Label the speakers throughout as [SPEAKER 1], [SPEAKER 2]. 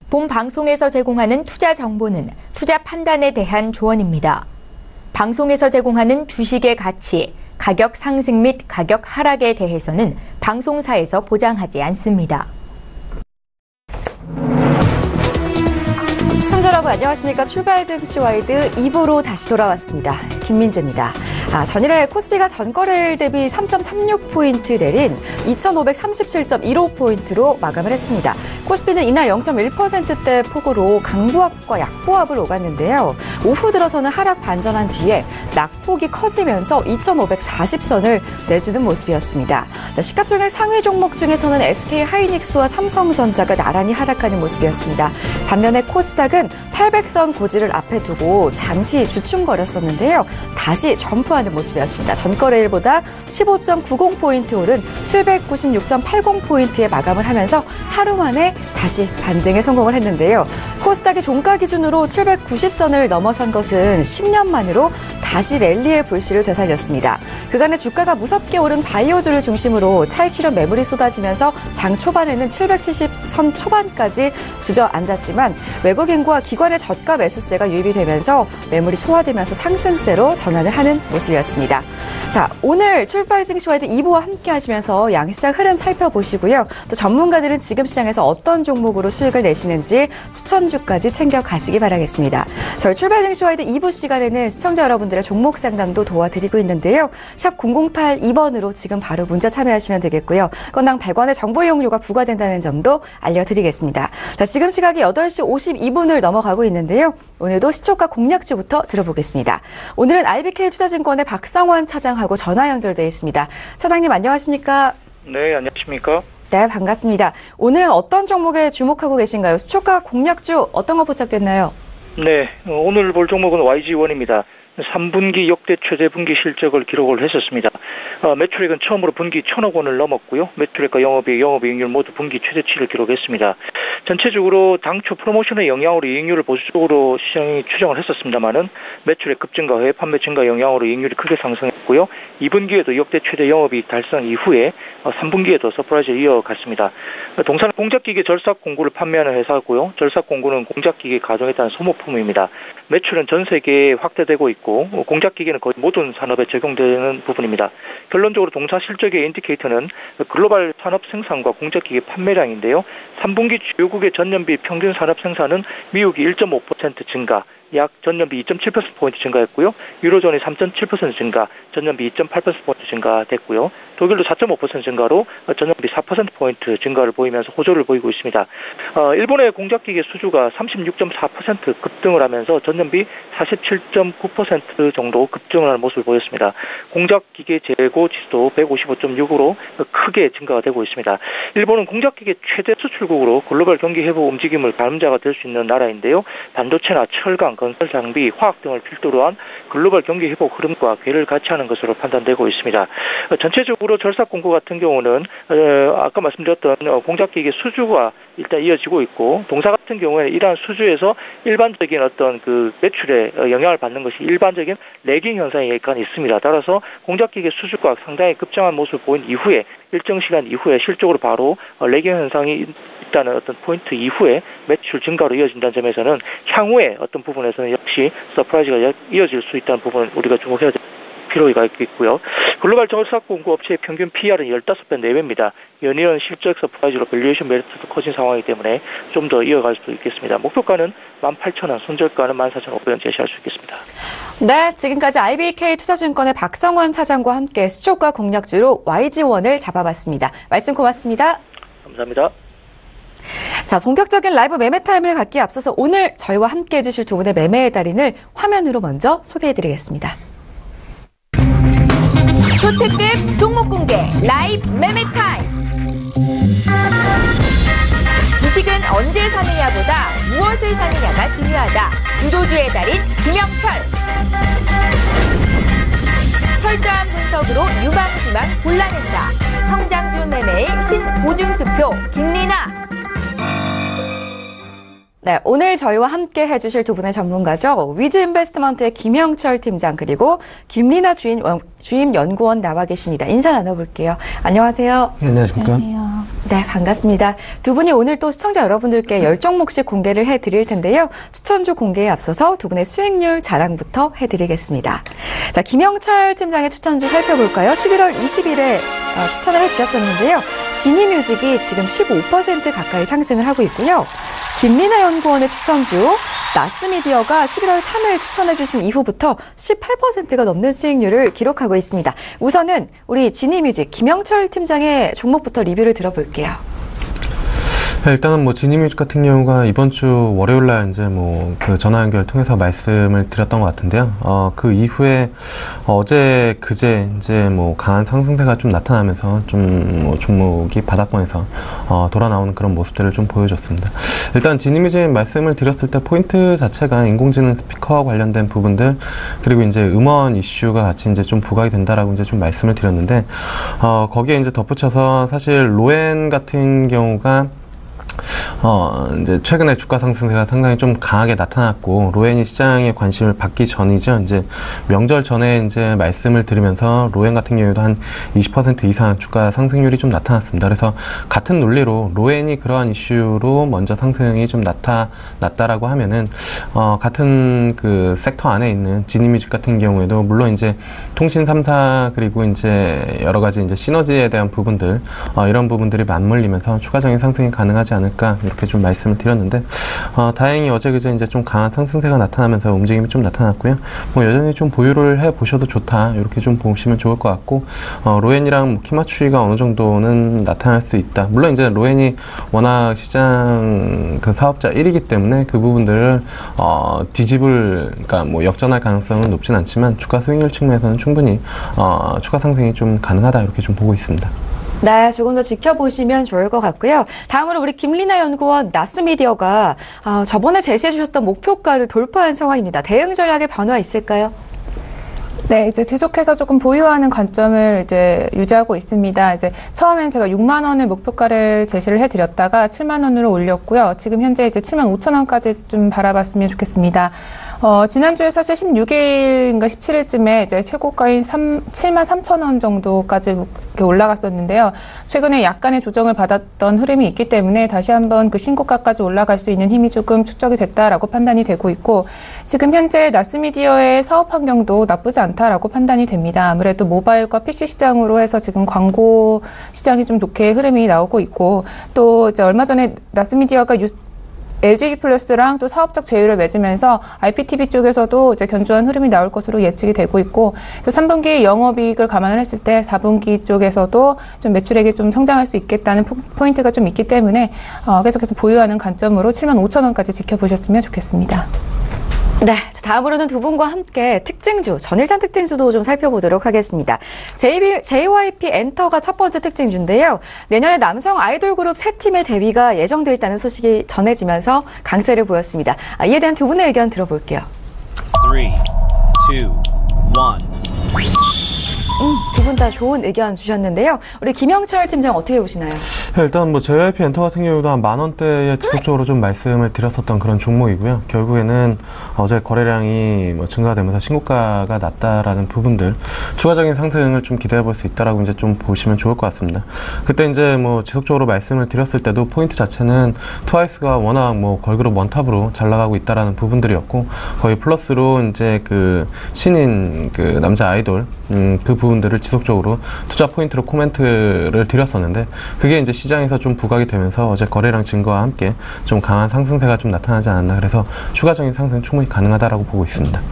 [SPEAKER 1] 본 방송에서 제공하는 투자 정보는 투자 판단에 대한 조언입니다. 방송에서 제공하는 주식의 가치, 가격 상승 및 가격 하락에 대해서는 방송사에서 보장하지 않습니다.
[SPEAKER 2] 시청자 여러분 안녕하십니까. 출발 증시 와이드 2부로 다시 돌아왔습니다. 김민재입니다. 전일에 코스피가 전거래일 대비 3.36포인트 내린 2537.15포인트로 마감을 했습니다. 코스피는 이날 0.1%대 폭으로 강보합과 약보합을 오갔는데요. 오후 들어서는 하락 반전한 뒤에 낙폭이 커지면서 2540선을 내주는 모습이었습니다. 시가총액 상위 종목 중에서는 SK하이닉스와 삼성전자가 나란히 하락하는 모습이었습니다. 반면에 코스닥은 800선 고지를 앞에 두고 잠시 주춤거렸었는데요. 다시 점프하는 모습이었습니다. 전거래일보다 15.90포인트 오른 796.80포인트에 마감을 하면서 하루 만에 다시 반등에 성공을 했는데요. 코스닥이 종가 기준으로 790선을 넘어선 것은 10년 만으로 다시 랠리의 불씨를 되살렸습니다. 그간의 주가가 무섭게 오른 바이오주를 중심으로 차익 실현 매물이 쏟아지면서 장 초반에는 770선 초반까지 주저앉았지만 외국인과 기관의 저가 매수세가 유입이 되면서 매물이 소화되면서 상승세로 전환을 하는 모습이었습니다. 자, 오늘 출발 증시 와이드 2부와 함께 하시면서 양시장 흐름 살펴보시고요. 또 전문가들은 지금 시장에서 어떤 종목으로 수익을 내시는지 추천주까지 챙겨가시기 바라겠습니다. 저희 출발 증시 와이드 2부 시간에는 시청자 여러분들의 종목 상담도 도와드리고 있는데요. 샵 0082번으로 지금 바로 문자 참여하시면 되겠고요. 건당 100원의 정보 이용료가 부과된다는 점도 알려드리겠습니다. 자, 지금 시각이 8시 52분을 넘어가고 있는데요. 오늘도 시초가 공략주부터 들어보겠습니다. 오늘은 IBK투자증권의 박상원 차장하고 전화 연결되어 있습니다. 차장님 안녕하십니까?
[SPEAKER 3] 네, 안녕하십니까?
[SPEAKER 2] 네, 반갑습니다. 오늘은 어떤 종목에 주목하고 계신가요? 시초가 공략주 어떤 거 포착됐나요?
[SPEAKER 3] 네, 오늘 볼 종목은 YG원입니다. 3분기 역대 최대 분기 실적을 기록을 했었습니다. 매출액은 처음으로 분기 1,000억 원을 넘었고요. 매출액과 영업이익률 모두 분기 최대치를 기록했습니다. 전체적으로 당초 프로모션의 영향으로 이익률을 보수적으로 시장이 추정을 했었습니다만은 매출액 급증과 해외 판매 증가 영향으로 이익률이 크게 상승했고요. 2분기에도 역대 최대 영업이익 달성 이후에 3분기에도 서프라이즈를 이어갔습니다. 동사는 공작기계 절삭 공구를 판매하는 회사고요. 절삭 공구는 공작기계 가동에 따른 소모품입니다. 매출은 전 세계에 확대되고 있고 공작기계는 거의 모든 산업에 적용되는 부분입니다. 결론적으로 동사 실적의 인디케이터는 글로벌 산업 생산과 공작기계 판매량인데요. 3분기 주요국의 전년비 평균 산업 생산은 미국이 1.5% 증가, 약 전년비 2.7%포인트 증가했고요. 유로존이 3.7% 증가, 전년비 2.8%포인트 증가됐고요. 독일도 4.5% 증가로 전년비 4%포인트 증가를 보이면서 호조를 보이고 있습니다. 일본의 공작기계 수주가 36.4% 급등을 하면서 전년비 47.9% 정도 급증을 하는 모습을 보였습니다. 공작기계 재고 지수도 155.6으로 크게 증가가 되고 있습니다. 일본은 공작기계 최대 수출국으로 글로벌 경기 회복 움직임을 가름자가 될 수 있는 나라인데요. 반도체나 철강, 건설 장비, 화학 등을 필두로 한 글로벌 경기 회복 흐름과 궤를 같이 하는 것으로 판단되고 있습니다. 전체적으로 절삭공구 같은 경우는 아까 말씀드렸던 공작기계 수주가 일단 이어지고 있고 동사 같은 경우에는 이러한 수주에서 일반적인 어떤 그 매출에 영향을 받는 것이 일반적인 레깅 현상이 약간 있습니다. 따라서 공작기계 수주가 상당히 급증한 모습을 보인 이후에 일정 시간 이후에 실적으로 바로 레깅 현상이 있다는 어떤 포인트 이후에 매출 증가로 이어진다는 점에서는 향후에 어떤 부분에서는 역시 서프라이즈가 이어질 수 있다는 부분을 우리가 주목해야 될 필요가 있고요. 글로벌 절삭공구 업체의 평균 PR은 15배 내외입니다. 연이은 실적 서프라이즈로 밸류에이션 메리트도 커진 상황이기 때문에 좀 더 이어갈 수도 있겠습니다. 목표가는 18,000원, 손절가는 14,500원 제시할 수 있겠습니다.
[SPEAKER 2] 네, 지금까지 IBK투자증권의 박성원 차장과 함께 시초가 공략주로 YG원을 잡아봤습니다. 말씀 고맙습니다.
[SPEAKER 3] 감사합니다.
[SPEAKER 2] 자, 본격적인 라이브 매매 타임을 갖기에 앞서서 오늘 저희와 함께 해주실 두 분의 매매의 달인을 화면으로 먼저 소개해드리겠습니다.
[SPEAKER 1] 초특급 종목 공개 라이브 매매 타임. 주식은 언제 사느냐보다 무엇을 사느냐가 중요하다. 주도주의 달인 김영철. 철저한 분석으로 유망주만 골라낸다. 성장주 매매의 신보증수표 김리나.
[SPEAKER 2] 네, 오늘 저희와 함께 해주실 두 분의 전문가죠. 위즈인베스트먼트의 김영철 팀장 그리고 김리나 주임 연구원 나와 계십니다. 인사 나눠볼게요. 안녕하세요.
[SPEAKER 4] 네, 안녕하십니까.
[SPEAKER 5] 안녕하세요.
[SPEAKER 2] 네, 반갑습니다. 두 분이 오늘 또 시청자 여러분들께 10종목씩 공개를 해드릴 텐데요. 추천주 공개에 앞서서 두 분의 수익률 자랑부터 해드리겠습니다. 자, 김영철 팀장의 추천주 살펴볼까요? 11월 20일에 추천을 해주셨었는데요. 지니뮤직이 지금 15% 가까이 상승을 하고 있고요. 김민아 연구원의 추천주 나스미디어가 11월 3일 추천해주신 이후부터 18%가 넘는 수익률을 기록하고 있습니다. 우선은 우리 지니뮤직 김영철 팀장의 종목부터 리뷰를 들어볼게요.
[SPEAKER 4] 네, 일단은 뭐 지니뮤직 같은 경우가 이번 주 월요일 날 이제 뭐 그 전화 연결 통해서 말씀을 드렸던 것 같은데요. 그 이후에 어제 그제 이제 뭐 강한 상승세가 좀 나타나면서 좀 뭐 종목이 바닥권에서 돌아 나오는 그런 모습들을 좀 보여줬습니다. 일단 지니뮤직 말씀을 드렸을 때 포인트 자체가 인공지능 스피커와 관련된 부분들 그리고 이제 음원 이슈가 같이 이제 좀 부각이 된다라고 이제 좀 말씀을 드렸는데 거기에 이제 덧붙여서 사실 로엔 같은 경우가 이제 최근에 주가 상승세가 상당히 좀 강하게 나타났고, 로엔이 시장에 관심을 받기 전이죠. 이제 명절 전에 이제 말씀을 드리면서 로엔 같은 경우에도 한 20% 이상 주가 상승률이 좀 나타났습니다. 그래서 같은 논리로 로엔이 그러한 이슈로 먼저 상승이 좀 나타났다라고 하면은, 같은 그 섹터 안에 있는 지니뮤직 같은 경우에도 물론 이제 통신 3사 그리고 이제 여러 가지 이제 시너지에 대한 부분들, 이런 부분들이 맞물리면서 추가적인 상승이 가능하지 않을까 이렇게 좀 말씀을 드렸는데 다행히 어제 그제 이제 좀 강한 상승세가 나타나면서 움직임이 좀 나타났고요. 뭐 여전히 좀 보유를 해 보셔도 좋다 이렇게 좀 보시면 좋을 것 같고 로엔이랑 뭐 키맞추기가 어느 정도는 나타날 수 있다. 물론 이제 로엔이 워낙 시장 그 사업자 1위기 때문에 그 부분들을 그러니까 뭐 역전할 가능성은 높진 않지만 주가 수익률 측면에서는 충분히 추가 상승이 좀 가능하다 이렇게 좀 보고 있습니다.
[SPEAKER 2] 네, 조금 더 지켜보시면 좋을 것 같고요. 다음으로 우리 김리나 연구원 나스미디어가 저번에 제시해 주셨던 목표가를 돌파한 상황입니다. 대응 전략의 변화 있을까요?
[SPEAKER 5] 네, 이제 지속해서 조금 보유하는 관점을 이제 유지하고 있습니다. 이제 처음엔 제가 6만 원을 목표가를 제시를 해드렸다가 7만 원으로 올렸고요. 지금 현재 이제 7만 5천 원까지 좀 바라봤으면 좋겠습니다. 지난주에 사실 16일인가 17일쯤에 이제 최고가인 7만 3천 원 정도까지 이렇게 올라갔었는데요. 최근에 약간의 조정을 받았던 흐름이 있기 때문에 다시 한번 그 신고가까지 올라갈 수 있는 힘이 조금 축적이 됐다라고 판단이 되고 있고, 지금 현재 나스미디어의 사업 환경도 나쁘지 않다라고 판단이 됩니다. 아무래도 모바일과 PC 시장으로 해서 지금 광고 시장이 좀 좋게 흐름이 나오고 있고, 또 이제 얼마 전에 나스미디어가 LG+랑 또 사업적 제휴를 맺으면서 IPTV 쪽에서도 이제 견조한 흐름이 나올 것으로 예측이 되고 있고, 또 3분기 영업이익을 감안을 했을 때 4분기 쪽에서도 좀 매출액이 좀 성장할 수 있겠다는 포인트가 좀 있기 때문에 계속해서 보유하는 관점으로 7만 5천 원까지 지켜보셨으면 좋겠습니다.
[SPEAKER 2] 네, 다음으로는 두 분과 함께 특징주, 전일장 특징주도 좀 살펴보도록 하겠습니다. JYP 엔터가 첫 번째 특징주인데요. 내년에 남성 아이돌 그룹 세 팀의 데뷔가 예정되어 있다는 소식이 전해지면서 강세를 보였습니다. 이에 대한 두 분의 의견 들어볼게요.
[SPEAKER 6] 3, 2, 1.
[SPEAKER 2] 두 분 다 좋은 의견 주셨는데요. 우리 김영철 팀장 어떻게 보시나요?
[SPEAKER 4] 일단 뭐 JYP 엔터 같은 경우도 한 10,000원대에 지속적으로 좀 말씀을 드렸었던 그런 종목이고요. 결국에는 어제 거래량이 뭐 증가되면서 신고가가 났다라는 부분들, 추가적인 상승을 좀 기대해 볼 수 있다라고 이제 좀 보시면 좋을 것 같습니다. 그때 이제 뭐 지속적으로 말씀을 드렸을 때도 포인트 자체는 트와이스가 워낙 뭐 걸그룹 원탑으로 잘 나가고 있다라는 부분들이었고, 거의 플러스로 이제 그 신인 그 남자 아이돌 그 부분들을 지속적으로 투자 포인트로 코멘트를 드렸었는데, 그게 이제 시장에서 좀 부각이 되면서 어제 거래량 증가와 함께 좀 강한 상승세가 좀 나타나지 않았나, 그래서 추가적인 상승 충분히 가능하다라고 보고 있습니다.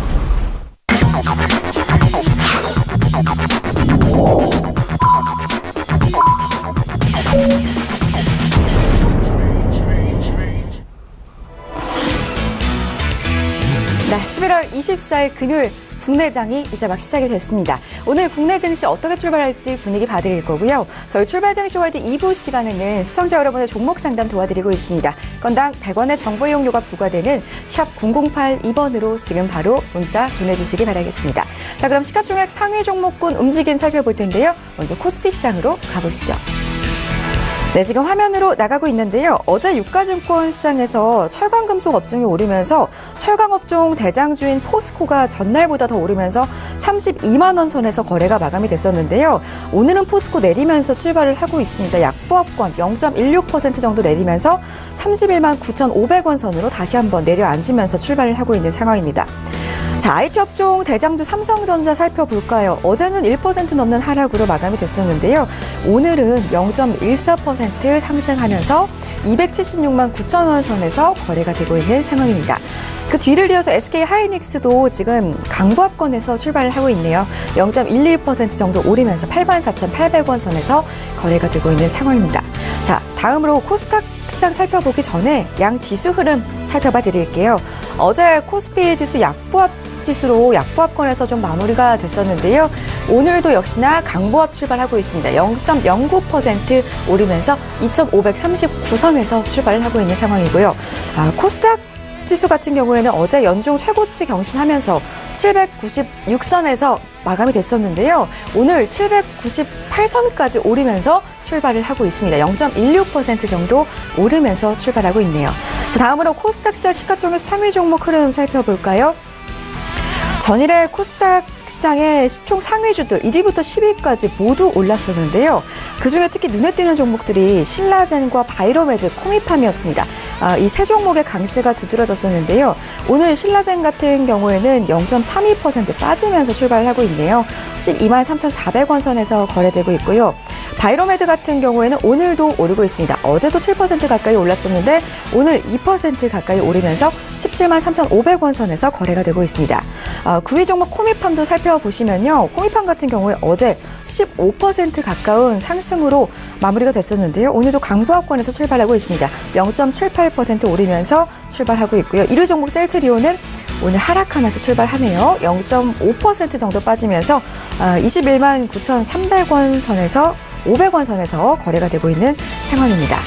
[SPEAKER 2] 네, 11월 24일 금요일 국내장이 이제 막 시작이 됐습니다. 오늘 국내 증시 어떻게 출발할지 분위기 봐드릴 거고요. 저희 출발 증시 월드 2부 시간에는 시청자 여러분의 종목 상담 도와드리고 있습니다. 건당 100원의 정보 이용료가 부과되는 샵 0082번으로 지금 바로 문자 보내주시기 바라겠습니다. 자, 그럼 시가총액 상위 종목군 움직임 살펴볼 텐데요. 먼저 코스피 시장으로 가보시죠. 네, 지금 화면으로 나가고 있는데요. 어제 유가증권 시장에서 철강금속 업종이 오르면서 철강업종 대장주인 포스코가 전날보다 더 오르면서 32만 원 선에서 거래가 마감이 됐었는데요. 오늘은 포스코 내리면서 출발을 하고 있습니다. 약보합권 0.16% 정도 내리면서 31만 9,500원 선으로 다시 한번 내려앉으면서 출발을 하고 있는 상황입니다. 자, IT 업종 대장주 삼성전자 살펴볼까요? 어제는 1% 넘는 하락으로 마감이 됐었는데요. 오늘은 0.14% 상승하면서 276만 9천 원 선에서 거래가 되고 있는 상황입니다. 그 뒤를 이어서 SK 하이닉스도 지금 강보합권에서 출발을 하고 있네요. 0.11% 정도 오르면서 84,800원 선에서 거래가 되고 있는 상황입니다. 자, 다음으로 코스닥 시장 살펴보기 전에 양 지수 흐름 살펴봐 드릴게요. 어제 코스피 지수 지수로 약보합권에서 좀 마무리가 됐었는데요. 오늘도 역시나 강보합 출발하고 있습니다. 0.09% 오르면서 2,539선에서 출발을 하고 있는 상황이고요. 코스닥 지수 같은 경우에는 어제 연중 최고치 경신하면서 796선에서 마감이 됐었는데요. 오늘 798선까지 오르면서 출발을 하고 있습니다. 0.16% 정도 오르면서 출발하고 있네요. 자, 다음으로 코스닥 시장 시가총액 상위 종목 흐름 살펴볼까요? 전일에 코스닥 시장의 시총 상위주들 1위부터 10위까지 모두 올랐었는데요. 그중에 특히 눈에 띄는 종목들이 신라젠과 바이로메드, 코미팜이었습니다. 이 세 종목의 강세가 두드러졌었는데요. 오늘 신라젠 같은 경우에는 0.32% 빠지면서 출발을 하고 있네요. 12만 3,400원 선에서 거래되고 있고요. 바이로메드 같은 경우에는 오늘도 오르고 있습니다. 어제도 7% 가까이 올랐었는데 오늘 2% 가까이 오르면서 17만 3,500원 선에서 거래가 되고 있습니다. 9위 종목 코미팜도 살펴보시면요. 코미팜 같은 경우에 어제 15% 가까운 상승으로 마무리가 됐었는데요. 오늘도 강보합권에서 출발하고 있습니다. 0.78% 오르면서 출발하고 있고요. 1위 종목 셀트리온은 오늘 하락하면서 출발하네요. 0.5% 정도 빠지면서 21만 9,300원 선에서 500원 선에서 거래가 되고 있는 상황입니다.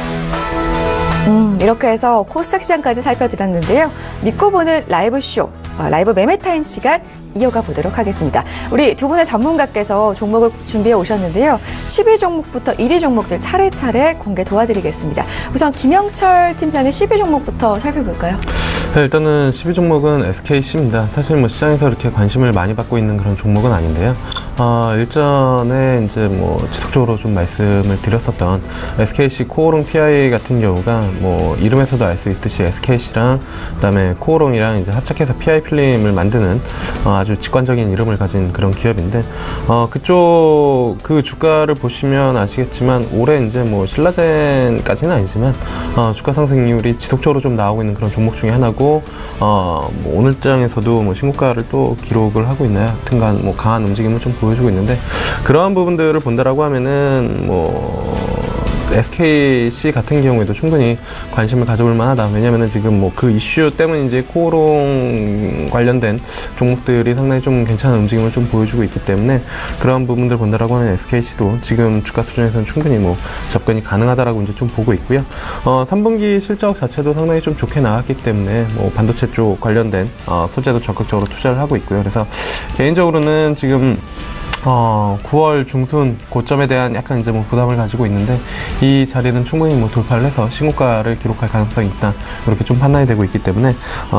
[SPEAKER 2] 이렇게 해서 코스닥 시장까지 살펴드렸는데요. 믿고 보는 라이브쇼, 라이브 매매타임 시간 이어가 보도록 하겠습니다. 우리 두 분의 전문가께서 종목을 준비해 오셨는데요. 10위 종목부터 1위 종목들 차례차례 공개 도와드리겠습니다. 우선 김영철 팀장의 10위 종목부터 살펴볼까요?
[SPEAKER 4] 네, 일단은 10위 종목은 SKC입니다. 사실 뭐 시장에서 이렇게 관심을 많이 받고 있는 그런 종목은 아닌데요. 일전에 이제 뭐 지속적으로 좀 말씀을 드렸었던 SKC 코오롱 PI 같은 경우가 뭐 이름에서도 알 수 있듯이 SKC랑 그다음에 코오롱이랑 이제 합작해서 PI 필름을 만드는 아주 직관적인 이름을 가진 그런 기업인데 그쪽 그 주가를 보시면 아시겠지만 올해 이제 뭐 신라젠까지는 아니지만 주가 상승률이 지속적으로 좀 나오고 있는 그런 종목 중에 하나고 뭐 오늘장에서도 뭐 신고가를 또 기록을 하고 있나요? 하여튼간 뭐 강한 움직임을 좀 보여주고 있는데 그러한 부분들을 본다라고 하면은 뭐 SKC 같은 경우에도 충분히 관심을 가져볼 만하다. 왜냐면은 지금 뭐 그 이슈 때문인지 코오롱 관련된 종목들이 상당히 좀 괜찮은 움직임을 좀 보여주고 있기 때문에 그런 부분들 본다라고 하면 SKC도 지금 주가 수준에서는 충분히 뭐 접근이 가능하다라고 이제 좀 보고 있고요. 3분기 실적 자체도 상당히 좀 좋게 나왔기 때문에 뭐 반도체 쪽 관련된 소재도 적극적으로 투자를 하고 있고요. 그래서 개인적으로는 지금 9월 중순 고점에 대한 약간 이제 뭐 부담을 가지고 있는데 이 자리는 충분히 뭐 돌파를 해서 신고가를 기록할 가능성이 있다 이렇게 좀 판단이 되고 있기 때문에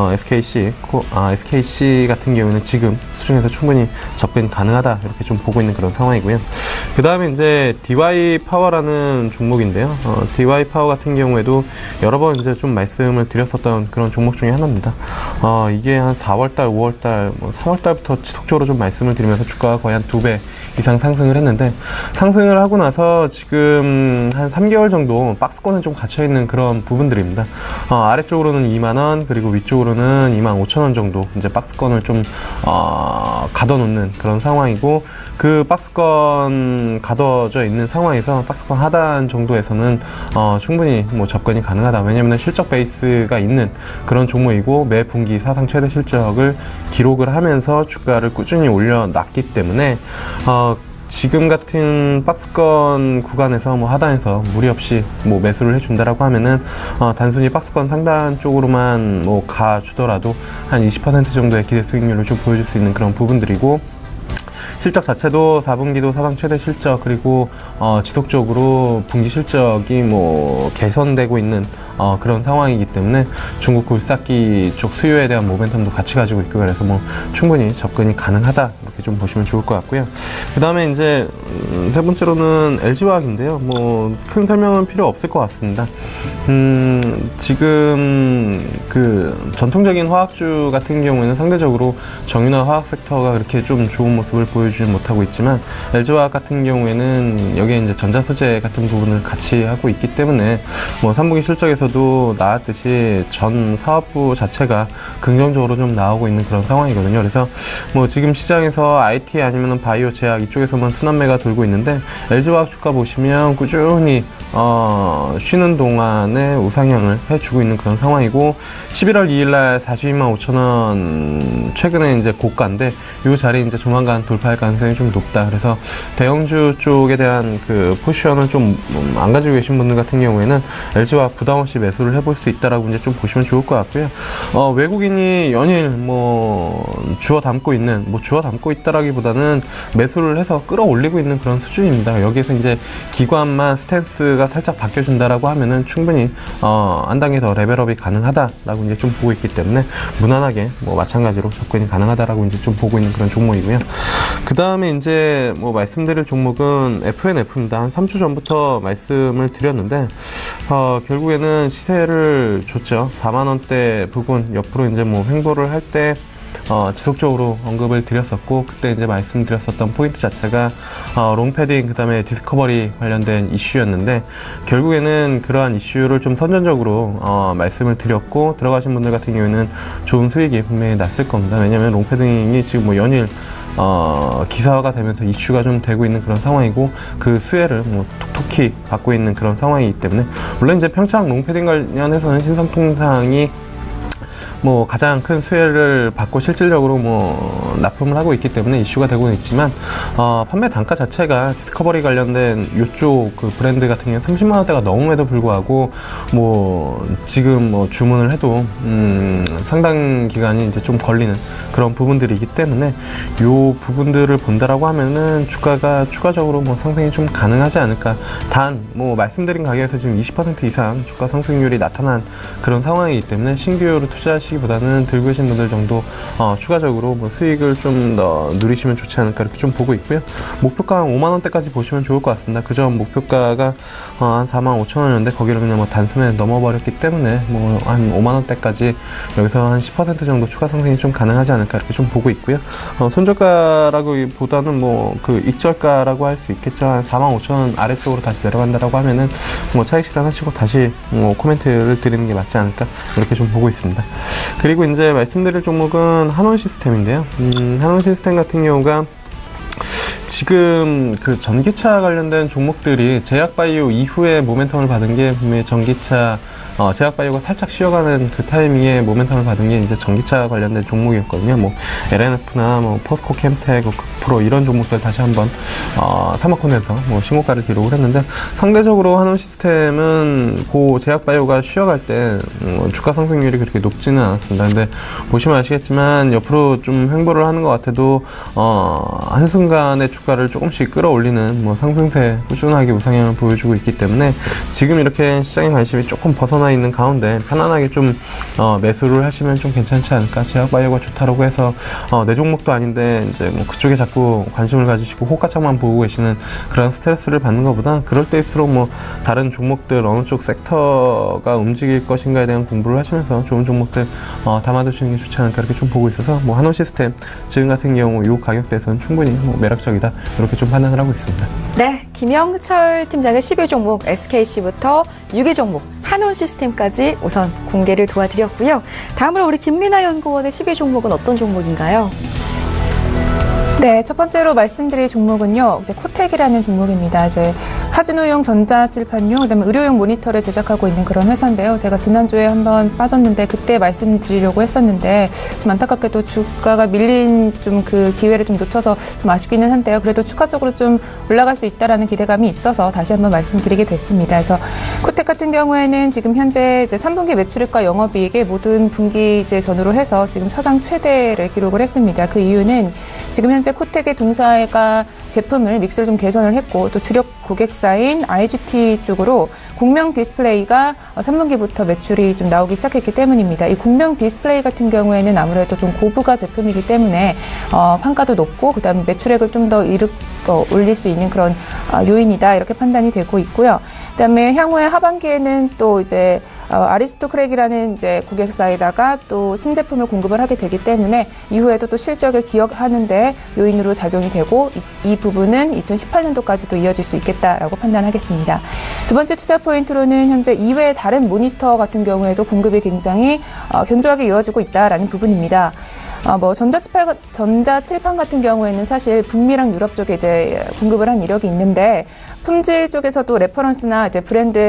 [SPEAKER 4] SKC 같은 경우는 지금 수준에서 충분히 접근이 가능하다 이렇게 좀 보고 있는 그런 상황이고요. 그 다음에 이제 DY 파워라는 종목인데요. DY 파워 같은 경우에도 여러 번 이제 좀 말씀을 드렸었던 그런 종목 중에 하나입니다. 이게 한 4월달, 5월달, 3월달부터 지속적으로 좀 말씀을 드리면서 주가가 거의 한 2배 이상 상승을 했는데 상승을 하고 나서 지금 한 3개월 정도 박스권에 좀 갇혀있는 그런 부분들입니다. 아래쪽으로는 2만원 그리고 위쪽으로는 25,000원 정도 이제 박스권을 좀 가둬놓는 그런 상황이고 그 박스권 가둬져 있는 상황에서 박스권 하단 정도에서는 충분히 뭐 접근이 가능하다. 왜냐하면 실적 베이스가 있는 그런 종목이고 매 분기 사상 최대 실적을 기록을 하면서 주가를 꾸준히 올려놨기 때문에 지금 같은 박스권 구간에서 뭐 하단에서 무리 없이 뭐 매수를 해준다라고 하면은 단순히 박스권 상단 쪽으로만 뭐 가주더라도 한 20% 정도의 기대 수익률을 좀 보여줄 수 있는 그런 부분들이고 실적 자체도 4분기도 사상 최대 실적, 그리고 지속적으로 분기 실적이 뭐 개선되고 있는 그런 상황이기 때문에 중국 굴삭기 쪽 수요에 대한 모멘텀도 같이 가지고 있고, 그래서 뭐 충분히 접근이 가능하다, 이렇게 좀 보시면 좋을 것 같고요. 그 다음에 이제 세 번째로는 LG화학인데요. 뭐 큰 설명은 필요 없을 것 같습니다. 지금 그 전통적인 화학주 같은 경우에는 상대적으로 정유나 화학 섹터가 그렇게 좀 좋은 모습을 보여주지 못하고 있지만, LG화학 같은 경우에는 여기에 이제 전자소재 같은 부분을 같이 하고 있기 때문에 뭐 3분기 실적에서도 나왔듯이 전 사업부 자체가 긍정적으로 좀 나오고 있는 그런 상황이거든요. 그래서 뭐 지금 시장에서 IT 아니면 바이오 제약 이쪽에서만 순환매가 돌고 있는데, LG화학 주가 보시면 꾸준히 쉬는 동안에 우상향을 해주고 있는 그런 상황이고, 11월 2일날 42만 5천원 최근에 이제 고가인데, 이 자리 이제 조만간 돌파할 가능성이 좀 높다. 그래서 대형주 쪽에 대한 그 포지션을 좀 안 가지고 계신 분들 같은 경우에는 LG화학 부담 없이 매수를 해볼 수 있다라고 이제 좀 보시면 좋을 것 같고요. 외국인이 연일 뭐 주워 담고 있다라기보다는 매수를 해서 끌어올리고 있는 그런 수준입니다. 여기에서 이제 기관만 스탠스가 살짝 바뀌어준다라고 하면은 충분히 한 단계 더 레벨업이 가능하다라고 이제 좀 보고 있기 때문에 무난하게 뭐 마찬가지로 접근이 가능하다라고 이제 좀 보고 있는 그런 종목이고요. 그 다음에 이제 뭐 말씀드릴 종목은 FNF입니다. 한 3주 전부터 말씀을 드렸는데 결국에는 시세를 줬죠. 4만원대 부근 옆으로 이제 뭐 횡보를 할 때 지속적으로 언급을 드렸었고, 그때 이제 말씀드렸었던 포인트 자체가 롱패딩, 그 다음에 디스커버리 관련된 이슈였는데, 결국에는 그러한 이슈를 좀 선전적으로 말씀을 드렸고, 들어가신 분들 같은 경우에는 좋은 수익이 분명히 났을 겁니다. 왜냐면 롱패딩이 지금 뭐 연일 기사화가 되면서 이슈가 좀 되고 있는 그런 상황이고, 그 수혜를 뭐 톡톡히 받고 있는 그런 상황이기 때문에, 물론 이제 평창 롱패딩 관련해서는 신성통상이 뭐 가장 큰 수혜를 받고 실질적으로 뭐 납품을 하고 있기 때문에 이슈가 되고 있지만, 판매 단가 자체가 디스커버리 관련된 이쪽 그 브랜드 같은 경우는 30만 원대가 넘음에도 불구하고 뭐 지금 뭐 주문을 해도 상당 기간이 이제 좀 걸리는 그런 부분들이기 때문에, 요 부분들을 본다라고 하면은 주가가 추가적으로 뭐 상승이 좀 가능하지 않을까. 단 뭐 말씀드린 가격에서 지금 20% 이상 주가 상승률이 나타난 그런 상황이기 때문에 신규로 투자하시기보다는 들고 계신 분들 정도 추가적으로 뭐 수익을 좀 더 누리시면 좋지 않을까, 이렇게 좀 보고 있고요. 목표가 5만 원대까지 보시면 좋을 것 같습니다. 그전 목표가가 한 4만 5천 원이었는데 거기를 그냥 뭐 단숨에 넘어버렸기 때문에 뭐 한 5만 원대까지 여기서 한 10% 정도 추가 상승이 좀 가능하지 않을까, 이렇게 좀 보고 있고요. 손절가라기보다는 뭐 그 익절가라고 할 수 있겠죠. 한 4만 5천 원 아래쪽으로 다시 내려간다라고 하면은 뭐 차익 실현하시고 다시 뭐 코멘트를 드리는 게 맞지 않을까, 이렇게 좀 보고 있습니다. 그리고 이제 말씀드릴 종목은 한원 시스템인데요. 한원 시스템 같은 경우가 지금 그 전기차 관련된 종목들이 제약바이오 이후에 모멘텀을 받은 게 분명히 전기차, 제약바이오가 살짝 쉬어가는 그 타이밍에 모멘텀을 받은 게 이제 전기차 관련된 종목이었거든요. 뭐 LNF나 뭐 포스코 캠텍, 극프로 이런 종목들 다시 한번 사모콘에서 뭐 신고가를 기록을 했는데, 상대적으로 한원 시스템은 그 제약바이오가 쉬어갈 때 주가 상승률이 그렇게 높지는 않았습니다. 근데 보시면 아시겠지만 옆으로 좀 횡보를 하는 것 같아도 한순간에 주가를 조금씩 끌어올리는 뭐 상승세 꾸준하게 우상향을 보여주고 있기 때문에, 지금 이렇게 시장의 관심이 조금 벗어나 있는 가운데 편안하게 좀 매수를 하시면 좀 괜찮지 않을까. 제약바이오가 좋다라고 해서 내 종목도 아닌데 이제 뭐 그쪽에 자꾸 관심을 가지시고 호가창만 보고 계시는 그런 스트레스를 받는 것보다, 그럴 때일수록 뭐 다른 종목들 어느 쪽 섹터가 움직일 것인가에 대한 공부를 하시면서 좋은 종목들 담아두시는 게 좋지 않을까, 이렇게 좀 보고 있어서 뭐 한원 시스템 지금 같은 경우 이 가격대에서는 충분히 뭐 매력적이다, 이렇게 좀 판단을 하고 있습니다.
[SPEAKER 2] 네, 김영철 팀장의 10위 종목 SKC부터 6위 종목 한원 시스템까지 우선 공개를 도와드렸고요. 다음으로 우리 김민아 연구원의 10위 종목은 어떤 종목인가요?
[SPEAKER 5] 네, 첫 번째로 말씀드릴 종목은요, 이제 코텍이라는 종목입니다. 이제 카지노용 전자칠판용, 그다음에 의료용 모니터를 제작하고 있는 그런 회사인데요. 제가 지난주에 한번 빠졌는데 그때 말씀드리려고 했었는데 좀 안타깝게도 주가가 밀린 좀 그 기회를 좀 놓쳐서 좀 아쉽기는 한데요. 그래도 추가적으로 좀 올라갈 수 있다라는 기대감이 있어서 다시 한번 말씀드리게 됐습니다. 그래서 코텍 같은 경우에는 지금 현재 이제 3분기 매출액과 영업이익의 모든 분기 이제 전후로 해서 지금 사상 최대를 기록을 했습니다. 그 이유는 지금 현재 코텍의 동사가 제품을 믹스를 좀 개선을 했고 또 주력 고객사인 IGT 쪽으로 공명 디스플레이가 3분기부터 매출이 좀 나오기 시작했기 때문입니다. 이 공명 디스플레이 같은 경우에는 아무래도 좀 고부가 제품이기 때문에 판가도 높고 그다음에 매출액을 좀 더 올릴 수 있는 그런 요인이다 이렇게 판단이 되고 있고요. 그다음에 향후에 하반기에는 또 이제 아리스토크랙이라는 이제 고객사에다가 또 신제품을 공급을 하게 되기 때문에 이후에도 또 실적을 기억하는데 요인으로 작용이 되고 이 부분은 2018년도까지도 이어질 수 있겠다라고 판단하겠습니다. 두 번째 투자 포인트로는 현재 이외의 다른 모니터 같은 경우에도 공급이 굉장히 견조하게 이어지고 있다라는 부분입니다. 뭐 전자칠판 같은 경우에는 사실 북미랑 유럽 쪽에 이제 공급을 한 이력이 있는데 품질 쪽에서도 레퍼런스나 이제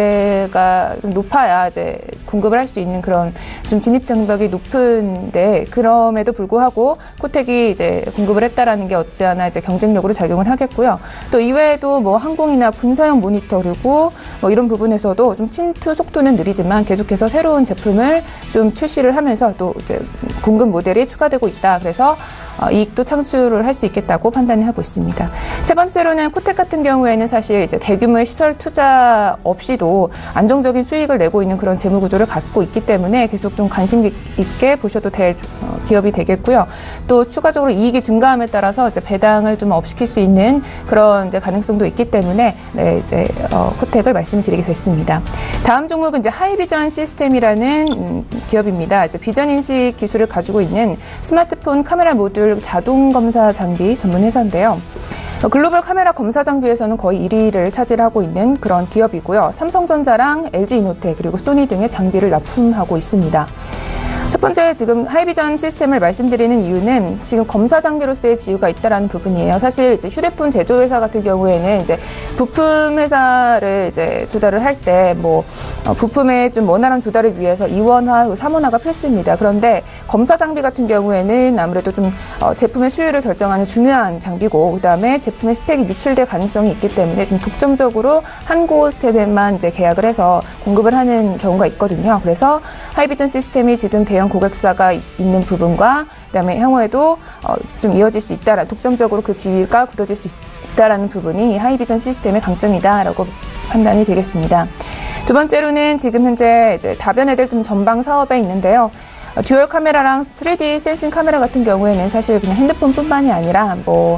[SPEAKER 5] 브랜드가 좀 높아야 이제 공급을 할 수 있는 그런 좀 진입 장벽이 높은데 그럼에도 불구하고 코텍이 이제 공급을 했다라는 게 어찌하나 이제 경쟁력으로 작용을 하겠고요. 또 이외에도 뭐 항공이나 군사용 모니터 그리고 뭐 이런 부분에서도 좀 침투 속도는 느리지만 계속해서 새로운 제품을 좀 출시를 하면서 또 이제 공급 모델이 추가되고 있다. 그래서 이익도 창출을 할 수 있겠다고 판단을 하고 있습니다. 세 번째로는 코텍 같은 경우에는 사실 이제 대규모의 시설 투자 없이도 안정적인 수익을 내고 있는 그런 재무 구조를 갖고 있기 때문에 계속 좀 관심 있게 보셔도 될 기업이 되겠고요. 또 추가적으로 이익이 증가함에 따라서 이제 배당을 좀 업시킬 수 있는 그런 이제 가능성도 있기 때문에 네, 이제 코텍을 말씀드리게 됐습니다. 다음 종목은 이제 하이비전 시스템이라는 기업입니다. 이제 비전 인식 기술을 가지고 있는 스마트폰 카메라 모듈 자동 검사 장비 전문 회사인데요. 글로벌 카메라 검사 장비에서는 거의 1위를 차지하고 있는 그런 기업이고요. 삼성전자랑 LG이노텍 그리고 소니 등의 장비를 납품하고 있습니다. 첫 번째 지금 하이비전 시스템을 말씀드리는 이유는 지금 검사 장비로서의 지위가 있다라는 부분이에요. 사실 이제 휴대폰 제조회사 같은 경우에는 이제 부품 회사를 이제 조달을 할 때 뭐 부품의 좀 원활한 조달을 위해서 2원화, 3원화가 필수입니다. 그런데 검사 장비 같은 경우에는 아무래도 좀 제품의 수율을 결정하는 중요한 장비고 그다음에 제품의 스펙이 유출될 가능성이 있기 때문에 좀 독점적으로 한 곳에만 이제 계약을 해서 공급을 하는 경우가 있거든요. 그래서 하이비전 시스템이 지금 대형 고객사가 있는 부분과 그다음에 향후에도 좀 이어질 수 있다라 독점적으로 그 지위가 굳어질 수 있다라는 부분이 하이비전 시스템의 강점이다라고 판단이 되겠습니다. 두 번째로는 지금 현재 이제 다변해야 될 좀 전방 사업에 있는데요. 듀얼 카메라랑 3D 센싱 카메라 같은 경우에는 사실 그냥 핸드폰뿐만이 아니라 뭐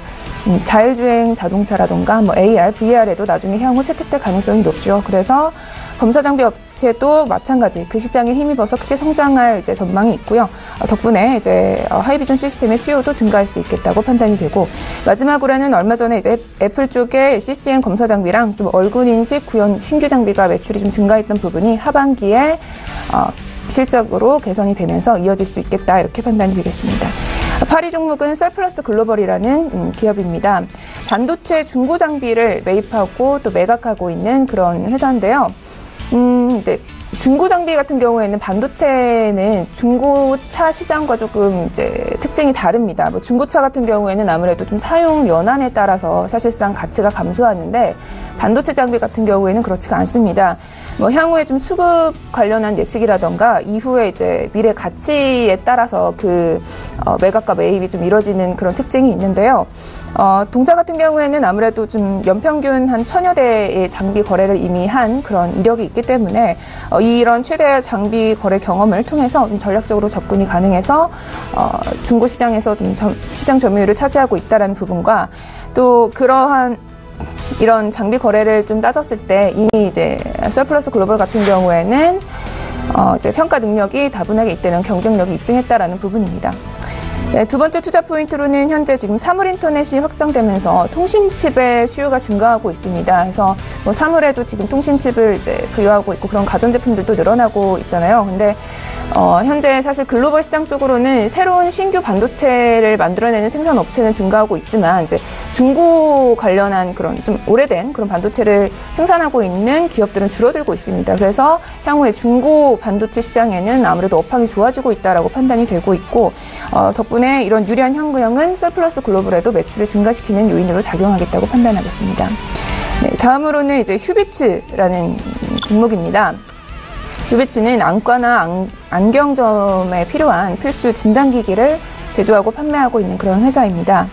[SPEAKER 5] 자율주행 자동차라던가 뭐 AR, VR에도 나중에 향후 채택될 가능성이 높죠. 그래서 검사 장비 업체도 마찬가지 그 시장에 힘입어서 크게 성장할 이제 전망이 있고요. 덕분에 이제 하이비전 시스템의 수요도 증가할 수 있겠다고 판단이 되고 마지막으로는 얼마 전에 이제 애플 쪽에 CCM 검사 장비랑 좀 얼굴 인식 구현 신규 장비가 매출이 좀 증가했던 부분이 하반기에 실적으로 개선이 되면서 이어질 수 있겠다 이렇게 판단이 되겠습니다. 8위 종목은 셀플러스 글로벌이라는 기업입니다. 반도체 중고 장비를 매입하고 또 매각하고 있는 그런 회사인데요. 이제 중고 장비 같은 경우에는 반도체는 중고차 시장과 조금 이제 특징이 다릅니다. 뭐 중고차 같은 경우에는 아무래도 좀 사용 연한에 따라서 사실상 가치가 감소하는데 반도체 장비 같은 경우에는 그렇지가 않습니다. 뭐 향후에 좀 수급 관련한 예측이라던가 이후에 이제 미래 가치에 따라서 그 매각과 매입이 좀 이루어지는 그런 특징이 있는데요. 동사 같은 경우에는 아무래도 좀 연평균 한 1000여 대의 장비 거래를 이미 한 그런 이력이 있기 때문에 이런 최대 장비 거래 경험을 통해서 좀 전략적으로 접근이 가능해서 중고 시장에서 좀 시장 점유율을 차지하고 있다는 부분과 또 그러한 이런 장비 거래를 좀 따졌을 때 이미 이제 셀플러스 글로벌 같은 경우에는 이제 평가 능력이 다분하게 있다는 경쟁력이 입증했다라는 부분입니다. 네, 두 번째 투자 포인트로는 현재 지금 사물 인터넷이 확장되면서 통신칩의 수요가 증가하고 있습니다. 그래서 뭐 사물에도 지금 통신칩을 이제 부여하고 있고 그런 가전제품들도 늘어나고 있잖아요. 근데 현재 사실 글로벌 시장 속으로는 새로운 신규 반도체를 만들어내는 생산 업체는 증가하고 있지만 이제 중고 관련한 그런 좀 오래된 그런 반도체를 생산하고 있는 기업들은 줄어들고 있습니다. 그래서 향후에 중고 반도체 시장에는 아무래도 업황이 좋아지고 있다라고 판단이 되고 있고 덕분에 이런 유리한 현상은 셀플러스 글로벌에도 매출을 증가시키는 요인으로 작용하겠다고 판단하겠습니다. 네, 다음으로는 이제 휴비츠라는 종목입니다. 휴비츠는 안과나 안경점에 필요한 필수 진단기기를 제조하고 판매하고 있는 그런 회사입니다.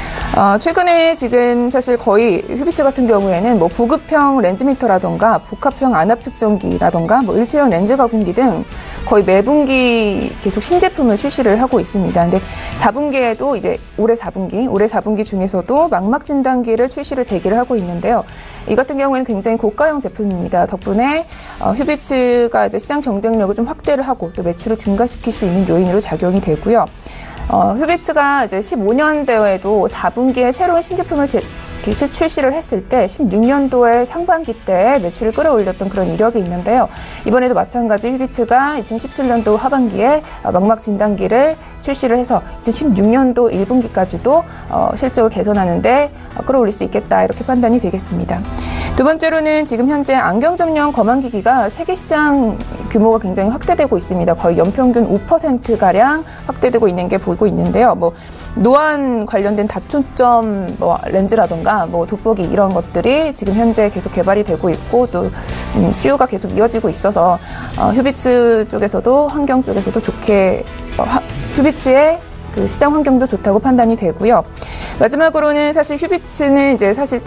[SPEAKER 5] 최근에 지금 사실 거의 휴비츠 같은 경우에는 뭐 보급형 렌즈미터라던가 복합형 안압 측정기라던가 뭐 일체형 렌즈 가공기 등 거의 매분기 계속 신제품을 출시를 하고 있습니다. 근데 4분기에도 이제 올해 4분기 중에서도 망막 진단기를 출시를 재개를 하고 있는데요. 이 같은 경우에는 굉장히 고가형 제품입니다. 덕분에 휴비츠가 이제 시장 경쟁력을 좀 확대를 하고 또 매출을 증가시킬 수 있는 요인으로 작용이 되고요. 휴비츠가 이제 15년도에도 4분기에 새로운 신제품을 출시를 했을 때 16년도에 상반기 때 매출을 끌어올렸던 그런 이력이 있는데요. 이번에도 마찬가지 휴비츠가 2017년도 하반기에 망막 진단기를 출시를 해서 2016년도 1분기까지도 실적을 개선하는데 끌어올릴 수 있겠다 이렇게 판단이 되겠습니다. 두 번째로는 지금 현재 안경점용 거만기기가 세계 시장 규모가 굉장히 확대되고 있습니다. 거의 연평균 5%가량 확대되고 있는 게 보이고 있는데요. 뭐 노안 관련된 다초점 뭐 렌즈라던가 뭐 돋보기 이런 것들이 지금 현재 계속 개발이 되고 있고 또 수요가 계속 이어지고 있어서 휴비츠 쪽에서도 환경 쪽에서도 좋게 휴비츠의 그 시장 환경도 좋다고 판단이 되고요. 마지막으로는 사실 휴비츠는 이제 사실